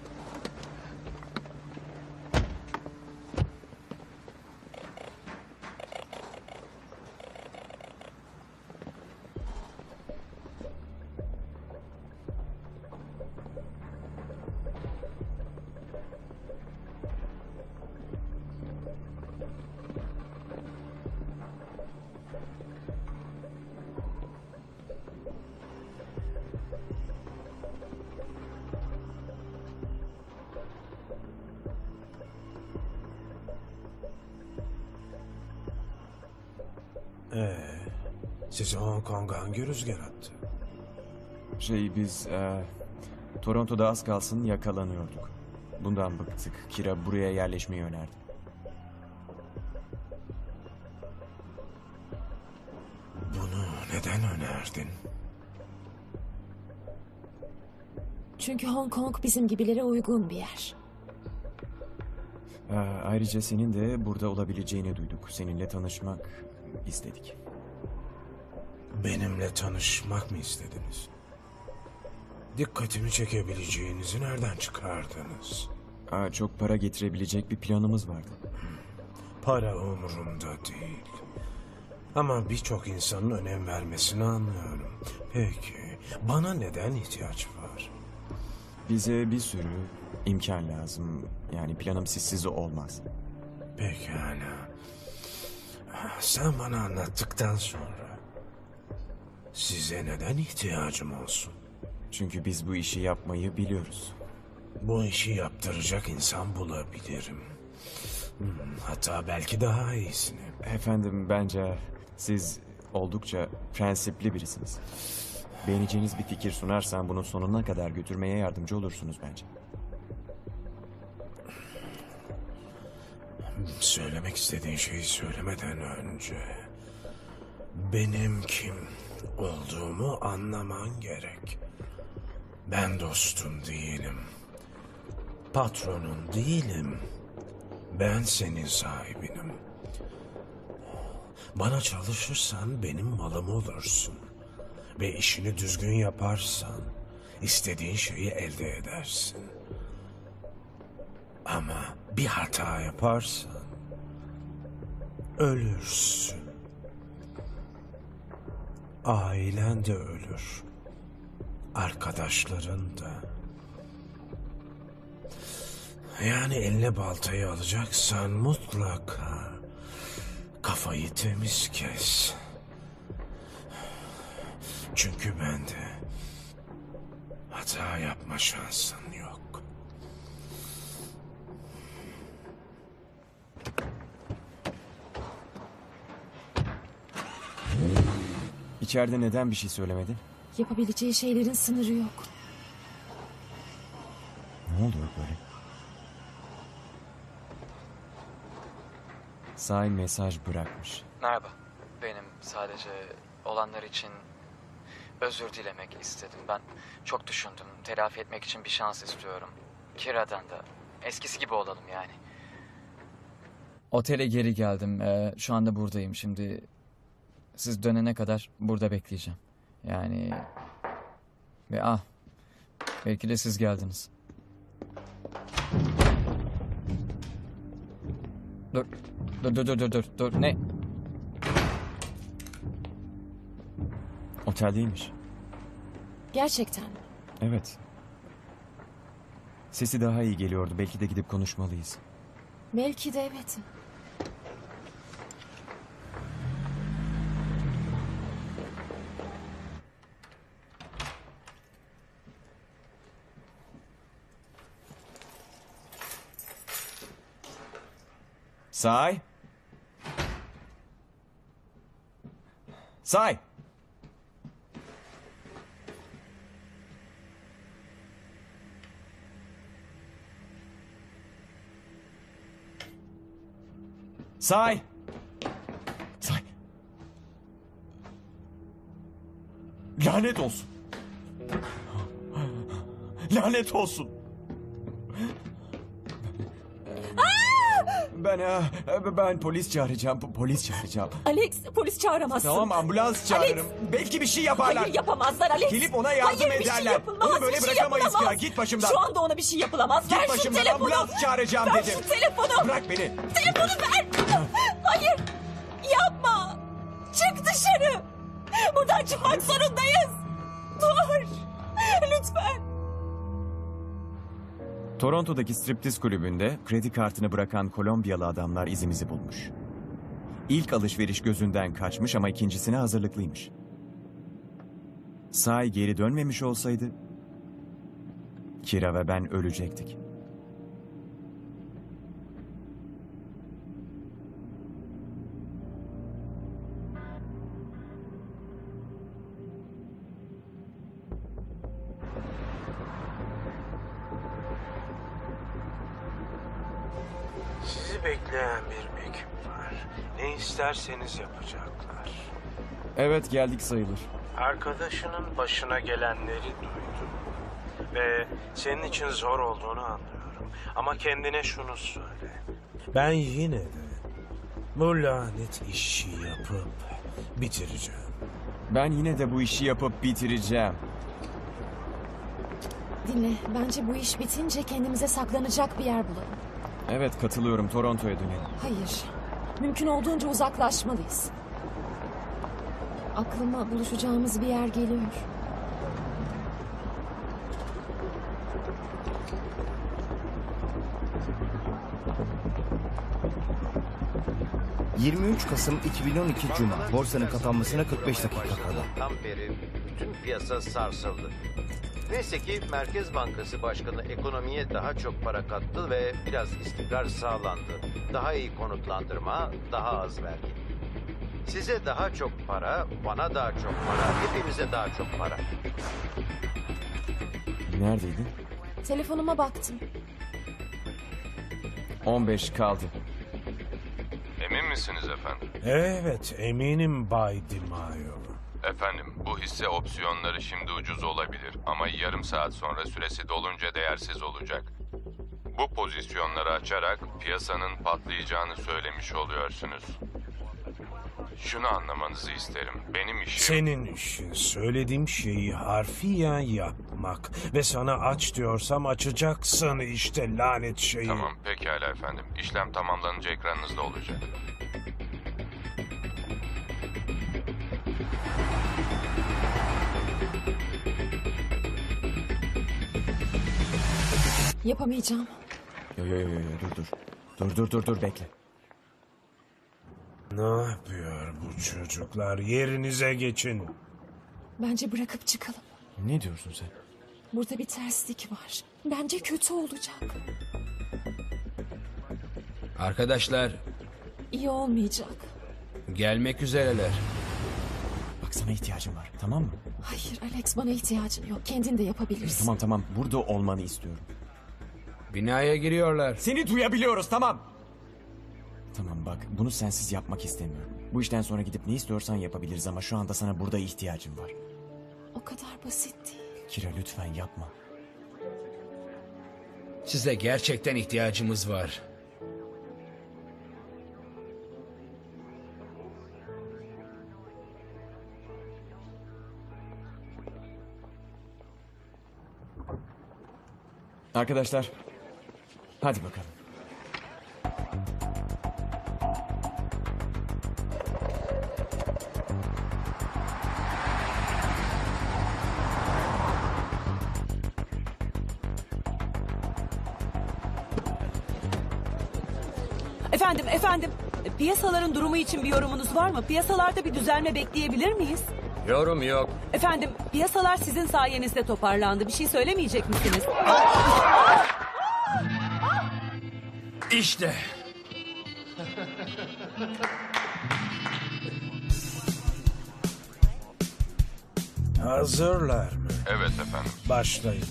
Ee, sizi Hong Kong'a hangi rüzgar attı? Şey biz e, Toronto'da az kalsın yakalanıyorduk. Bundan bıktık. Kira buraya yerleşmeyi önerdi. Bunu neden önerdin? Çünkü Hong Kong bizim gibilere uygun bir yer. E, ayrıca senin de burada olabileceğini duyduk. Seninle tanışmak istedik. Benimle tanışmak mı istediniz? Dikkatimi çekebileceğinizi nereden çıkardınız? Aa, çok para getirebilecek bir planımız vardı. Para umurumda değil. Ama birçok insanın önem vermesini anlıyorum. Peki, bana neden ihtiyaç var? Bize bir sürü imkan lazım. Yani planım sizsiz olmaz. Pekala. Sen bana anlattıktan sonra size neden ihtiyacım olsun? Çünkü biz bu işi yapmayı biliyoruz. Bu işi yaptıracak insan bulabilirim. Hmm, hatta belki daha iyisini. Efendim bence siz oldukça prensipli birisiniz. Beğeneceğiniz bir fikir sunarsam bunun sonuna kadar götürmeye yardımcı olursunuz bence. Söylemek istediğin şeyi söylemeden önce benim kim olduğumu anlaman gerek. Ben dostun değilim. Patronun değilim. Ben senin sahibinim. Bana çalışırsan benim malım olursun. Ve işini düzgün yaparsan istediğin şeyi elde edersin. Ama bir hata yaparsan ölürsün. Ailen de ölür. Arkadaşların da. Yani eline baltayı alacaksan mutlaka kafayı temiz kes. Çünkü bende hata yapma şansın yok. İçeride neden bir şey söylemedin? Yapabileceği şeylerin sınırı yok. Ne oluyor böyle? Say mesaj bırakmış. Merhaba. Benim sadece olanlar için özür dilemek istedim. Ben çok düşündüm. Telafi etmek için bir şans istiyorum. Kira'dan da. Eskisi gibi olalım yani. Otele geri geldim. Ee, şu anda buradayım. Şimdi siz dönene kadar burada bekleyeceğim. Yani... Ve ah, belki de siz geldiniz. Dur, dur, dur, dur, dur, dur, dur. Ne? Oteldeymiş. Gerçekten. Evet. Sesi daha iyi geliyordu. Belki de gidip konuşmalıyız. Belki de evet. Say. Say. Say. Say. Lanet olsun. Lanet olsun. Ben e, ben polis çağıracağım. Polis çağıracağım. Alex, polis çağıramazsın. Tamam, ambulans çağırırım. Alex. Belki bir şey yaparlar. Hayır, yapamazlar Alex. Gelip ona yardım Hayır, bir ederler. şey yapılamaz, Onu böyle bir şey bırakamayız yapılamaz. ya. Git başımdan. Şu anda ona bir şey yapılamaz. Git ver şu başımdan, telefonu. ambulans çağıracağım ver dedim. şu telefonu. Bırak beni. Telefonu ver. Hayır, yapma. Çık dışarı. Buradan çıkmak zorundayız. Dur. Lütfen. Toronto'daki striptiz kulübünde kredi kartını bırakan Kolombiyalı adamlar izimizi bulmuş. İlk alışveriş gözünden kaçmış ama ikincisine hazırlıklıymış. Say geri dönmemiş olsaydı Kira ve ben ölecektik. Sizi bekleyen bir ekip var. Ne isterseniz yapacaklar. Evet, geldik sayılır. Arkadaşının başına gelenleri duydum. Ve senin için zor olduğunu anlıyorum. Ama kendine şunu söyle. Ben yine de bu lanet işi yapıp bitireceğim. Ben yine de bu işi yapıp bitireceğim. Dinle, bence bu iş bitince kendimize saklanacak bir yer bulalım. Evet, katılıyorum. Toronto'ya dönelim. Hayır, mümkün olduğunca uzaklaşmalıyız. Aklıma buluşacağımız bir yer geliyor. yirmi üç Kasım iki bin on iki Cuma. Borsanın kapanmasına kırk beş dakika kala. Tam beri bütün piyasa sarsıldı. Neyse ki Merkez Bankası Başkanı ekonomiye daha çok para kattı ve biraz istikrar sağlandı. Daha iyi konutlandırma, daha az vergi. Size daha çok para, bana daha çok para, hepimize daha çok para. Neredeydin? Telefonuma baktım. on beş kaldı. Emin misiniz efendim? Evet, eminim Bay DiMaio. Efendim, bu hisse opsiyonları şimdi ucuz olabilir ama yarım saat sonra süresi dolunca değersiz olacak. Bu pozisyonları açarak piyasanın patlayacağını söylemiş oluyorsunuz. Şunu anlamanızı isterim. Benim işim... Senin işin söylediğim şeyi harfiyen yapmak. Ve sana aç diyorsam açacaksın işte lanet şeyi. Tamam, pekala efendim. İşlem tamamlanınca ekranınızda olacak. Yapamayacağım. Yo yo yo yo dur dur. Dur dur dur dur bekle. Ne yapıyor bu çocuklar? Yerinize geçin. Bence bırakıp çıkalım. Ne diyorsun sen? Burada bir terslik var. Bence kötü olacak. Arkadaşlar, İyi olmayacak. gelmek üzereler. Bak sana ihtiyacım var, tamam mı? Hayır Alex, bana ihtiyacın yok. Kendin de yapabilirsin. Tamam tamam, burada olmanı istiyorum. Binaya giriyorlar. Seni duyabiliyoruz, tamam. Tamam bak, bunu sensiz yapmak istemiyorum. Bu işten sonra gidip ne istiyorsan yapabiliriz ama şu anda sana burada ihtiyacım var. O kadar basit değil. Kira lütfen yapma. Size gerçekten ihtiyacımız var. Arkadaşlar, hadi bakalım. Efendim, efendim. Piyasaların durumu için bir yorumunuz var mı? Piyasalarda bir düzelme bekleyebilir miyiz? Yorum yok. Efendim, piyasalar sizin sayenizde toparlandı. Bir şey söylemeyecek misiniz? İşte. Hazırlar mı? Evet efendim. Başlayın.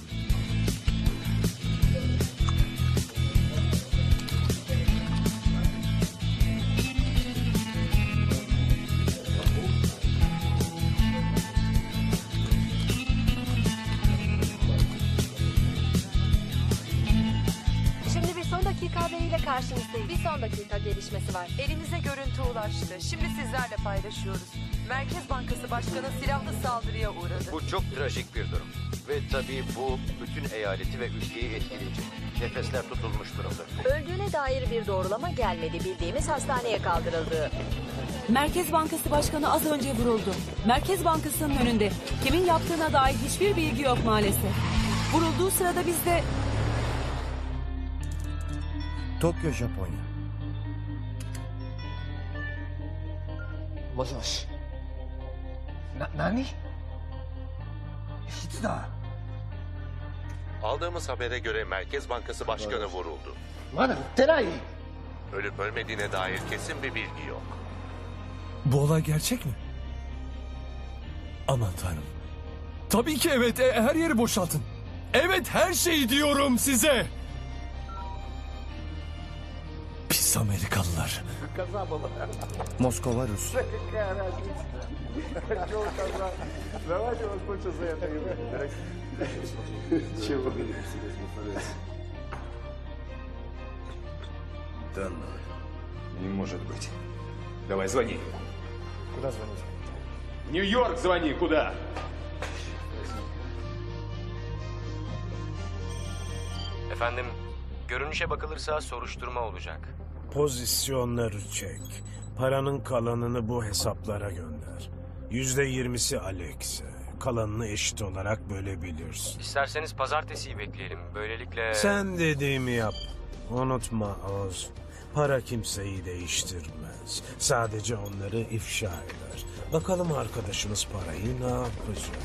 Şimdi bir son dakika haberiyle karşınızdayız. Bir son dakika gelişmesi var. Elimize görüntü ulaştı. Şimdi sizlerle paylaşıyoruz. Merkez Bankası Başkanı silahlı saldırıya uğradı. Bu çok trajik bir durum. Ve tabii bu bütün eyaleti ve ülkeyi etkileyecek. Nefesler tutulmuş durumda. Öldüğüne dair bir doğrulama gelmedi. Bildiğimiz hastaneye kaldırıldı. Merkez Bankası Başkanı az önce vuruldu. Merkez Bankası'nın önünde. Kimin yaptığına dair hiçbir bilgi yok maalesef. Vurulduğu sırada biz de... Tokyo, Japonya. もしもし。な、何？いつだ？ Aldığımız habere göre Merkez Bankası Başkanı vuruldu. まだ売ってない。 Ölüp ölmediğine dair kesin bir bilgi yok. Bu olay gerçek mi? Aman tanrım. Tabii ki evet. E, her yeri boşaltın. Evet, her şeyi diyorum size. Pis Amerikalılar. Moskova, Rus. Да ну, не может быть. Давай, звони. Куда звонить? В Нью-Йорк звони, куда? Efendim, görünüşe bakılırsa soruşturma olacak. Pozisyonları çek. Paranın kalanını bu hesaplara gönder. Yüzde yirmisi Alex'e. Kalanını eşit olarak bölebilirsin. İsterseniz pazartesiyi bekleyelim. Böylelikle... Sen dediğimi yap. Unutma Oz. Para kimseyi değiştirmez. Sadece onları ifşa eder. Bakalım arkadaşımız parayı ne yapacak?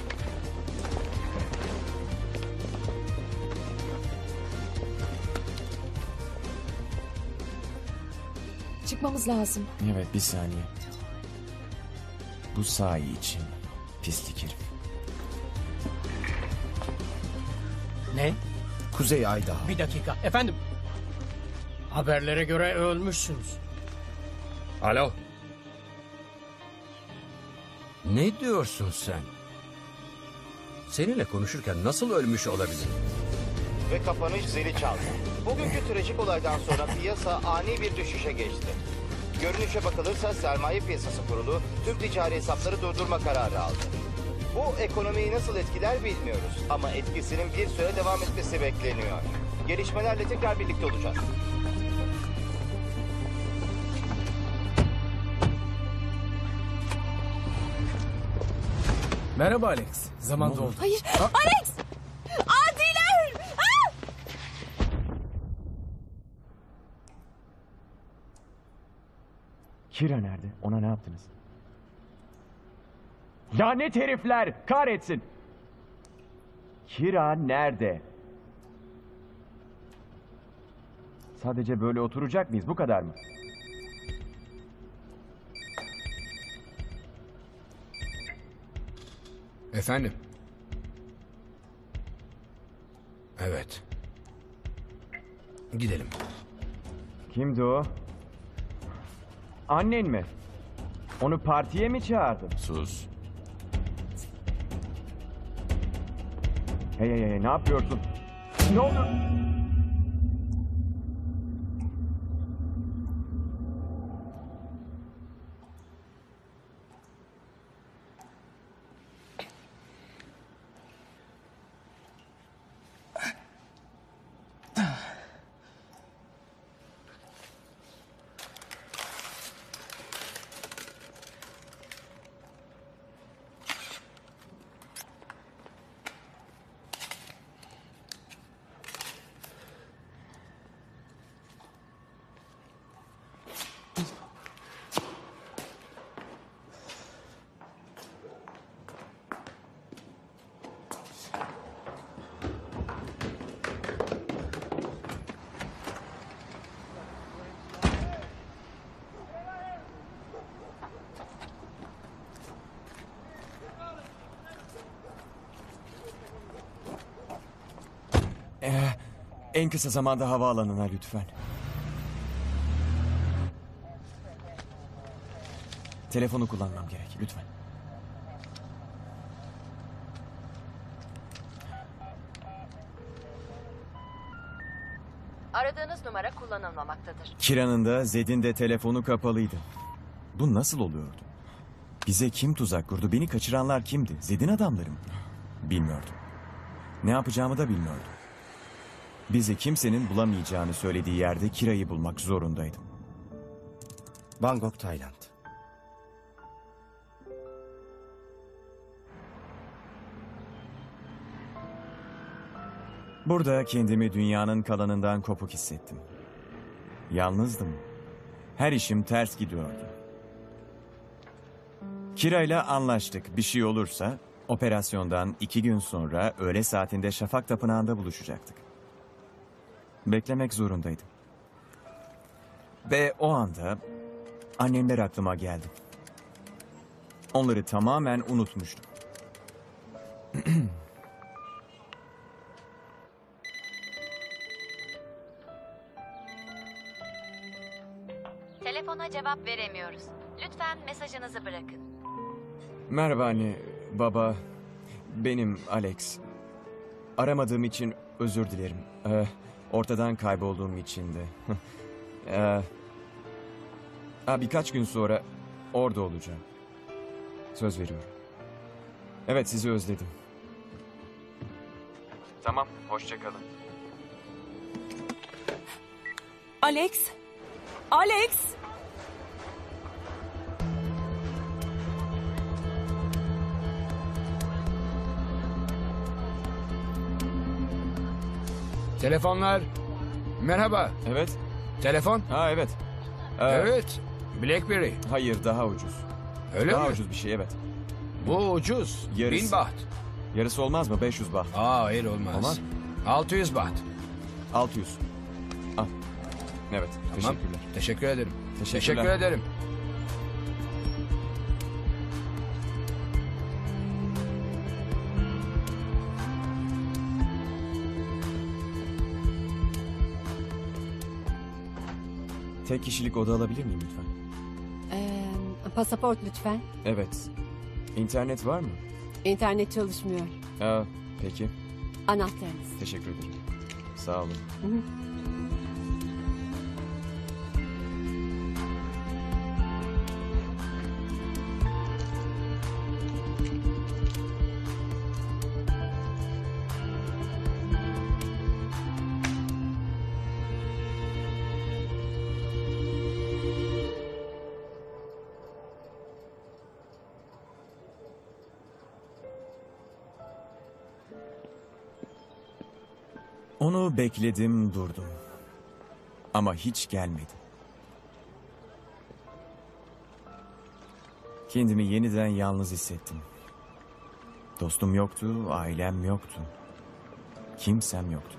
Çıkmamız lazım. Evet, bir saniye. Bu sahi için pislik herif. Ne? Kuzey Ayda. Bir dakika. Efendim? Haberlere göre ölmüşsünüz. Alo. Ne diyorsun sen? Seninle konuşurken nasıl ölmüş olabilir? Ve kapanış zili çaldı. Bugünkü trajik olaydan sonra piyasa ani bir düşüşe geçti. Görünüşe bakılırsa sermaye piyasası kurulu tüm ticari hesapları durdurma kararı aldı. Bu ekonomiyi nasıl etkiler bilmiyoruz ama etkisinin bir süre devam etmesi bekleniyor. Gelişmelerle tekrar birlikte olacağız. Merhaba Alex. Zaman doldu. Hayır. Alex! Adiler! Ah! Kira nerede? Ona ne yaptınız? Lanet herifler! Kahretsin! Kira nerede? Sadece böyle oturacak mıyız? Bu kadar mı? Efendim? Evet. Gidelim. Kimdi o? Annen mi? Onu partiye mi çağırdın? Sus. Hey hey hey, ne yapıyorsun? Ne oluyor? Ee, en kısa zamanda havaalanına lütfen. Telefonu kullanmam gerek, lütfen. Aradığınız numara kullanılmamaktadır. Kira'nın da Zed'in de telefonu kapalıydı. Bu nasıl oluyordu? Bize kim tuzak kurdu? Beni kaçıranlar kimdi? Zed'in adamları mı? Bilmiyordum. Ne yapacağımı da bilmiyordum. Bizi kimsenin bulamayacağını söylediği yerde Kira'yı bulmak zorundaydım. Bangkok, Tayland. Burada kendimi dünyanın kalanından kopuk hissettim. Yalnızdım. Her işim ters gidiyordu. Kira'yla anlaştık. Bir şey olursa operasyondan iki gün sonra öğle saatinde Şafak Tapınağı'nda buluşacaktık. Beklemek zorundaydım. Ve o anda annemler aklıma geldi. Onları tamamen unutmuştum. Telefona cevap veremiyoruz. Lütfen mesajınızı bırakın. Merhaba anne, baba. Benim Alex. Aramadığım için özür dilerim. Ee, ortadan kaybolduğum için de. ee, ha, birkaç gün sonra orada olacağım. Söz veriyorum. Evet, sizi özledim. Tamam, hoşça kalın. Alex? Alex? Telefonlar. Merhaba. Evet. Telefon? Ha evet. Ee, Evet. BlackBerry. Hayır, daha ucuz. Öyle daha mi? ucuz bir şey, evet. Bu ucuz. Yarısı. Bin baht. Yarısı olmaz mı? beş yüz baht. Aa, hayır olmaz. Olmaz. altı yüz baht. altı yüz. Ah. Evet. Tamam. Teşekkürler. Teşekkür ederim. Teşekkürler. Teşekkür ederim. Tek kişilik oda alabilir miyim lütfen? Ee, pasaport lütfen. Evet. İnternet var mı? İnternet çalışmıyor. Aa, peki. Anahtarınız. Teşekkür ederim. Sağ olun. Hı hı. Onu bekledim, durdum. Ama hiç gelmedi. Kendimi yeniden yalnız hissettim. Dostum yoktu, ailem yoktu. Kimsem yoktu.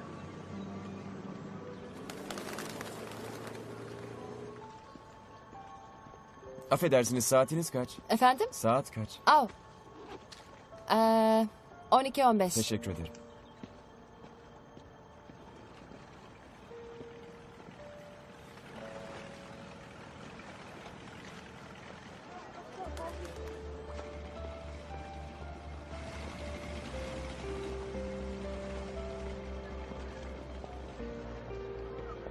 Affedersiniz, saatiniz kaç? Efendim? Saat kaç? Av. Ee, on iki on beş. Teşekkür ederim.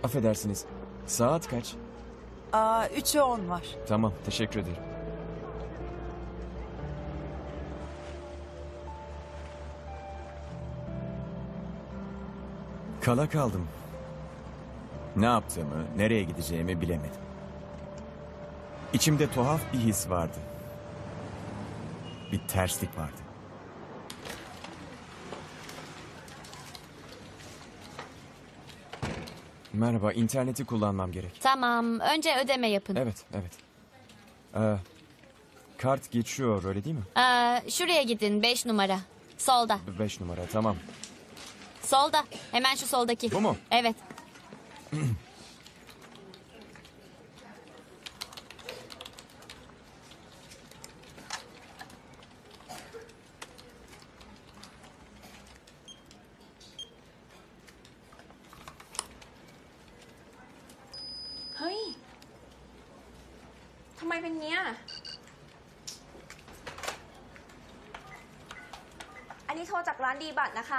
Affedersiniz. Saat kaç? Aa, üçe on var. Tamam, teşekkür ederim. Kala kaldım. Ne yaptığımı, nereye gideceğimi bilemedim. İçimde tuhaf bir his vardı. Bir terslik vardı. Merhaba, interneti kullanmam gerek. Tamam, önce ödeme yapın. Evet, evet. Ee, kart geçiyor, öyle değil mi? Ee, şuraya gidin, beş numara. Solda. Beş numara, tamam. Solda. Hemen şu soldaki. Bu mu? Evet. เฮ้ย ทำไมเป็นเนี้ย อันนี้โทรจากร้านดีบัตรนะคะ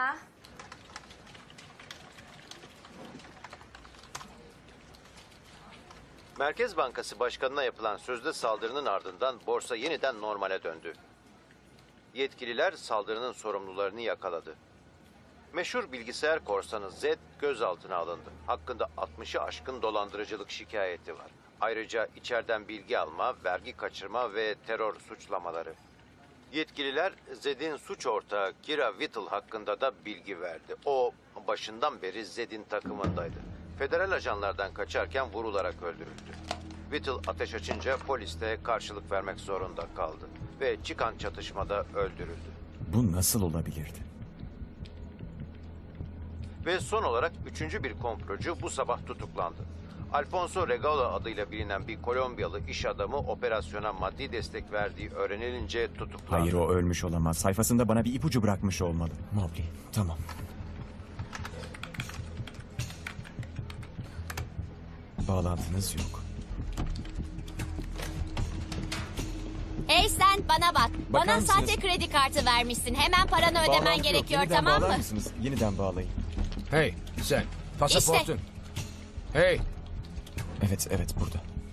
Merkez Bankası Başkanı'na yapılan sözde saldırının ardından borsa yeniden normale döndü. Yetkililer saldırının sorumlularını yakaladı. Meşhur bilgisayar korsanı Z gözaltına alındı. Hakkında altmışı aşkın dolandırıcılık şikayeti var. Ayrıca içeriden bilgi alma, vergi kaçırma ve terör suçlamaları. Yetkililer Zed'in suç ortağı Kira Whittle hakkında da bilgi verdi. O başından beri Zed'in takımındaydı. Federal ajanlardan kaçarken vurularak öldürüldü. Whittle ateş açınca polis de karşılık vermek zorunda kaldı. Ve çıkan çatışmada öldürüldü. Bu nasıl olabilirdi? Ve son olarak üçüncü bir komplocu bu sabah tutuklandı. Alfonso Regalo adıyla bilinen bir Kolombiyalı iş adamı operasyona maddi destek verdiği öğrenilince tutuklandı. Hayır, o ölmüş olamaz. Sayfasında bana bir ipucu bırakmış olmalı. Mowgli, tamam. Bağlantınız yok. Hey sen bana bak. Bakar Bana mısınız? sahte kredi kartı vermişsin. Hemen paranı ödemen Bağlantı yok. gerekiyor, Yeniden tamam bağlar mı? mısınız? Yeniden bağlayın. Hey sen, pasaportun. İşte. Hey, Evet, evet burada.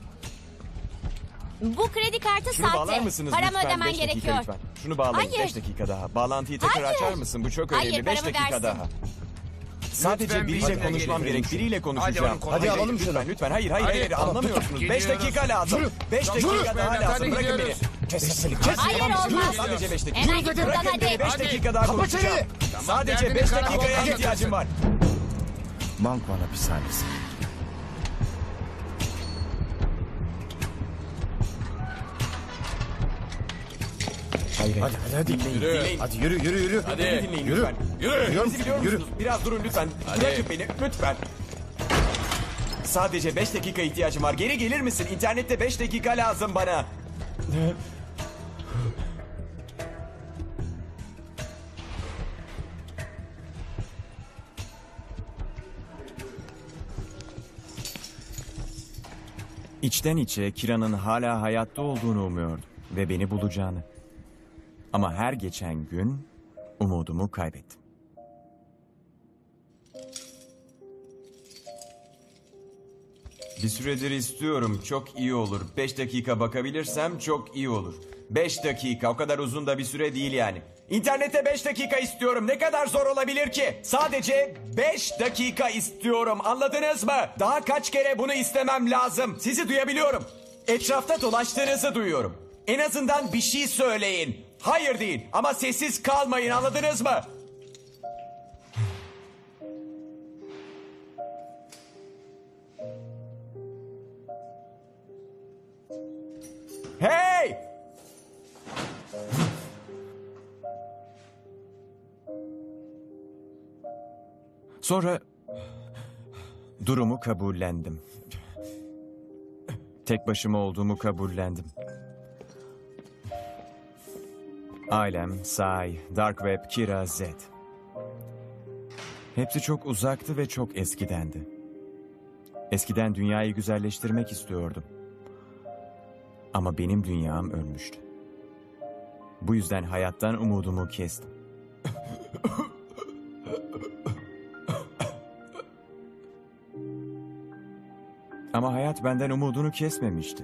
Bu kredi kartı Şunu bağlar sahte. mısınız Paramı lütfen? ödemen Beş dakika gerekiyor. lütfen. Şunu bağlayın. Hayır. Beş dakika daha. Bağlantıyı tekrar Hayır. açar mısın? Bu çok Hayır, önemli. Beş paramı dakika versin. daha. Sadece Lütfen biriyle bizimle konuşmam gelin. gerek. Biriyle konuşacağım. Hadi onu Hadi konuşalım. alalım şunu. Lütfen, lütfen. Hayır, hayır, Hadi. hayır. Anlamıyorsunuz. Beş Gidiyoruz. dakika lazım. Yürü. Beş Yürü. dakika daha Hadi lazım. Bırakın beni. gidiyoruz. Kes sesini. Kes. Hayır, Tamam, olmaz. yürü. Sadece beş dakika. Hemen git buradan, Bırakın hadi. beni. Beş Hadi. dakika daha Kapat konuşacağım. çeneni. Sadece derdini beş karakolda dakikaya anlatırsın. ihtiyacım var. Banko hapishanesi. Hayır, Hadi hadi hadi. Dinleyin, Yürü. dinleyin. Hadi yürü yürü yürü. Hadi. Beni dinleyin Yürü. lütfen. Yürü. Bizi biliyor Yürü. musunuz? Biraz durun lütfen. Hadi. Bırakın beni lütfen. Sadece beş dakika ihtiyacım var. Geri gelir misin? İnternette beş dakika lazım bana. İçten içe Kira'nın hala hayatta olduğunu umuyordum ve beni bulacağını. Ama her geçen gün umudumu kaybettim. Bir süredir istiyorum. Çok iyi olur. Beş dakika bakabilirsem çok iyi olur. Beş dakika. O kadar uzun da bir süre değil yani. İnternette beş dakika istiyorum. Ne kadar zor olabilir ki? Sadece beş dakika istiyorum. Anladınız mı? Daha kaç kere bunu istemem lazım? Sizi duyabiliyorum. Etrafta dolaştığınızı duyuyorum. En azından bir şey söyleyin. Hayır deyin ama sessiz kalmayın, anladınız mı? Hey! Sonra durumu kabullendim. Tek başıma olduğumu kabullendim. Ailem, Sai, Dark Web, Kira, Z. Hepsi çok uzaktı ve çok eskidendi. Eskiden dünyayı güzelleştirmek istiyordum. Ama benim dünyam ölmüştü. Bu yüzden hayattan umudumu kestim. Ama hayat benden umudunu kesmemişti.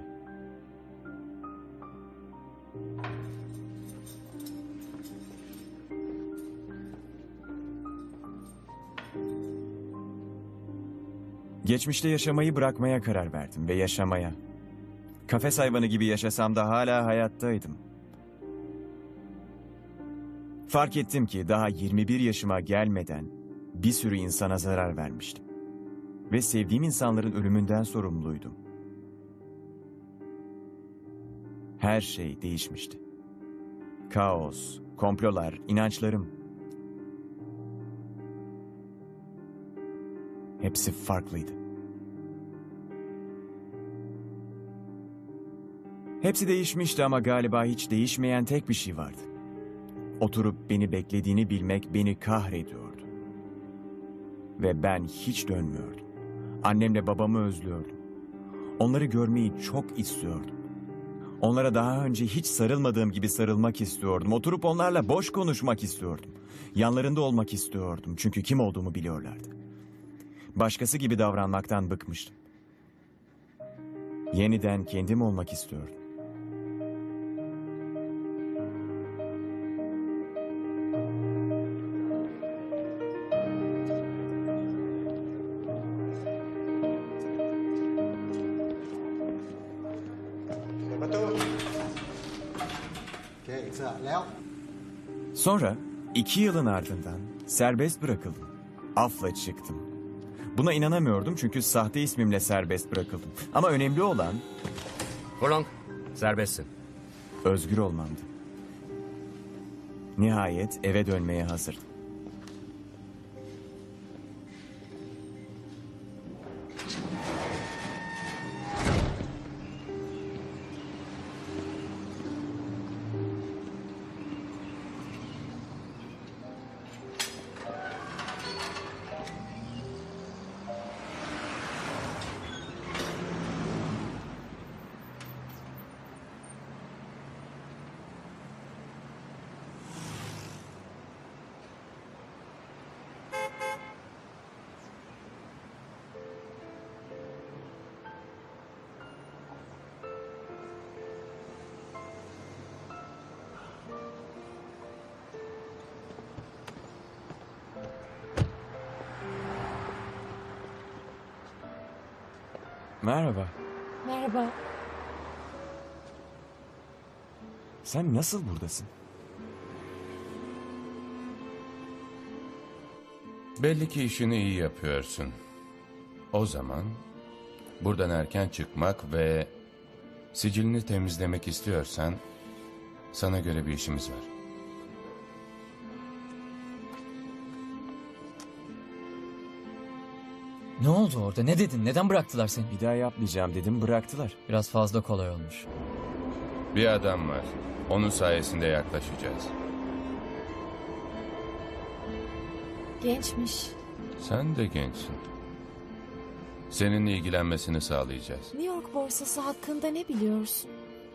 Geçmişte yaşamayı bırakmaya karar verdim ve yaşamaya. Kafes hayvanı gibi yaşasam da hala hayattaydım. Fark ettim ki daha yirmi bir yaşıma gelmeden bir sürü insana zarar vermiştim. Ve sevdiğim insanların ölümünden sorumluydum. Her şey değişmişti. Kaos, komplolar, inançlarım. Hepsi farklıydı. Hepsi değişmişti ama galiba hiç değişmeyen tek bir şey vardı. Oturup beni beklediğini bilmek beni kahrediyordu. Ve ben hiç dönmüyordum. Annemle babamı özlüyordum. Onları görmeyi çok istiyordum. Onlara daha önce hiç sarılmadığım gibi sarılmak istiyordum. Oturup onlarla boş konuşmak istiyordum. Yanlarında olmak istiyordum çünkü kim olduğumu biliyorlardı. Başkası gibi davranmaktan bıkmıştım. Yeniden kendim olmak istiyordum. Sonra iki yılın ardından serbest bırakıldım. Afla çıktım. Buna inanamıyordum çünkü sahte ismimle serbest bırakıldım. Ama önemli olan... Furlong, serbestsin. Özgür olmamdı. Nihayet eve dönmeye hazırdım. Merhaba. Merhaba. Sen nasıl buradasın? Belli ki işini iyi yapıyorsun. O zaman buradan erken çıkmak ve sicilini temizlemek istiyorsan sana göre bir işimiz var. Ne oldu orada? Ne dedin? Neden bıraktılar seni? Bir daha yapmayacağım dedim, bıraktılar. Biraz fazla kolay olmuş. Bir adam var. Onun sayesinde yaklaşacağız. Gençmiş. Sen de gençsin. Seninle ilgilenmesini sağlayacağız. New York borsası hakkında ne biliyorsun?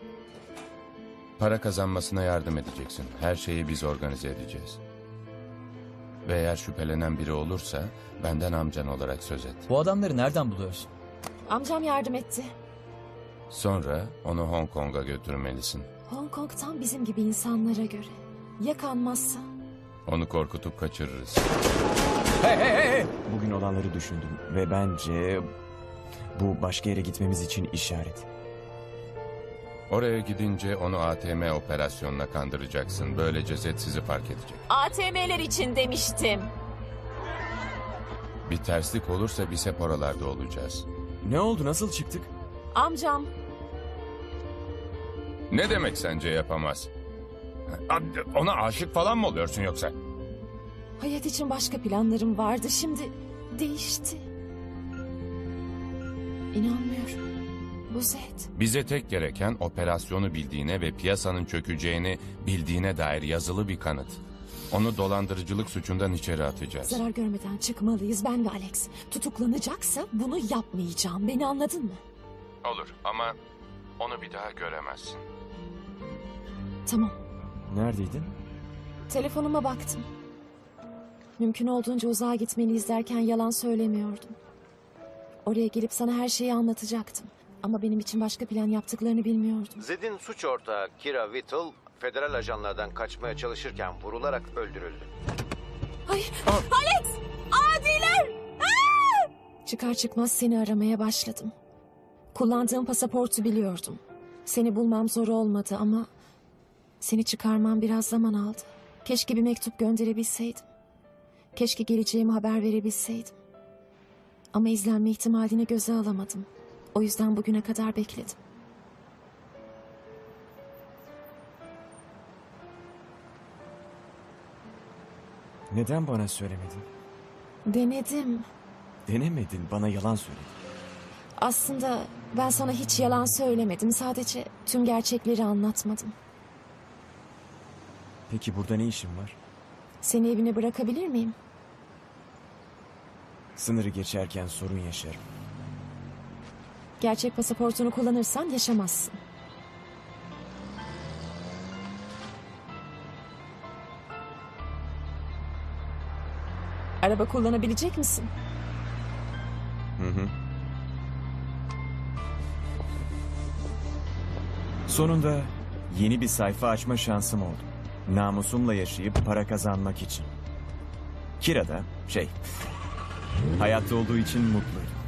Para kazanmasına yardım edeceksin. Her şeyi biz organize edeceğiz. Ve eğer şüphelenen biri olursa benden amcan olarak söz et. Bu adamları nereden buluyorsun? Amcam yardım etti. Sonra onu Hong Kong'a götürmelisin. Hong Kong tam bizim gibi insanlara göre. Ya kanmazsa? Onu korkutup kaçırırız. Hey hey hey! Bugün olanları düşündüm ve bence bu başka yere gitmemiz için işaret. Oraya gidince onu A T M operasyonuna kandıracaksın. Böylece Zed sizi fark edecek. A T M'ler için demiştim. Bir terslik olursa biz hep oralarda olacağız. Ne oldu? Nasıl çıktık? Amcam. Ne demek sence yapamaz? Ona aşık falan mı oluyorsun yoksa? Hayat için başka planlarım vardı. Şimdi değişti. İnanmıyorum. Bu Zed. Bize tek gereken operasyonu bildiğine ve piyasanın çökeceğini bildiğine dair yazılı bir kanıt. Onu dolandırıcılık suçundan içeri atacağız. Zarar görmeden çıkmalıyız ben ve Alex. Tutuklanacaksa bunu yapmayacağım. Beni anladın mı? Olur ama onu bir daha göremezsin. Tamam. Neredeydin? Telefonuma baktım. Mümkün olduğunca uzağa gitmeni izlerken yalan söylemiyordum. Oraya gelip sana her şeyi anlatacaktım. Ama benim için başka plan yaptıklarını bilmiyordum. Zed'in suç ortağı Kira Whittle, federal ajanlardan kaçmaya çalışırken vurularak öldürüldü. Hayır! Alex! Adiler! Aa! Çıkar çıkmaz seni aramaya başladım. Kullandığım pasaportu biliyordum. Seni bulmam zor olmadı ama seni çıkarmam biraz zaman aldı. Keşke bir mektup gönderebilseydim. Keşke geleceğimi haber verebilseydim. Ama izlenme ihtimalini göze alamadım. O yüzden bugüne kadar bekledim. Neden bana söylemedin? Denedim. Denemedin, bana yalan söyledin. Aslında ben sana hiç yalan söylemedim. Sadece tüm gerçekleri anlatmadım. Peki burada ne işin var? Seni evine bırakabilir miyim? Sınırı geçerken sorun yaşarım. Gerçek pasaportunu kullanırsan yaşamazsın. Araba kullanabilecek misin? Hı hı. Sonunda yeni bir sayfa açma şansım oldu. Namusumla yaşayıp para kazanmak için. Kira da şey, hayatta olduğu için mutluydu.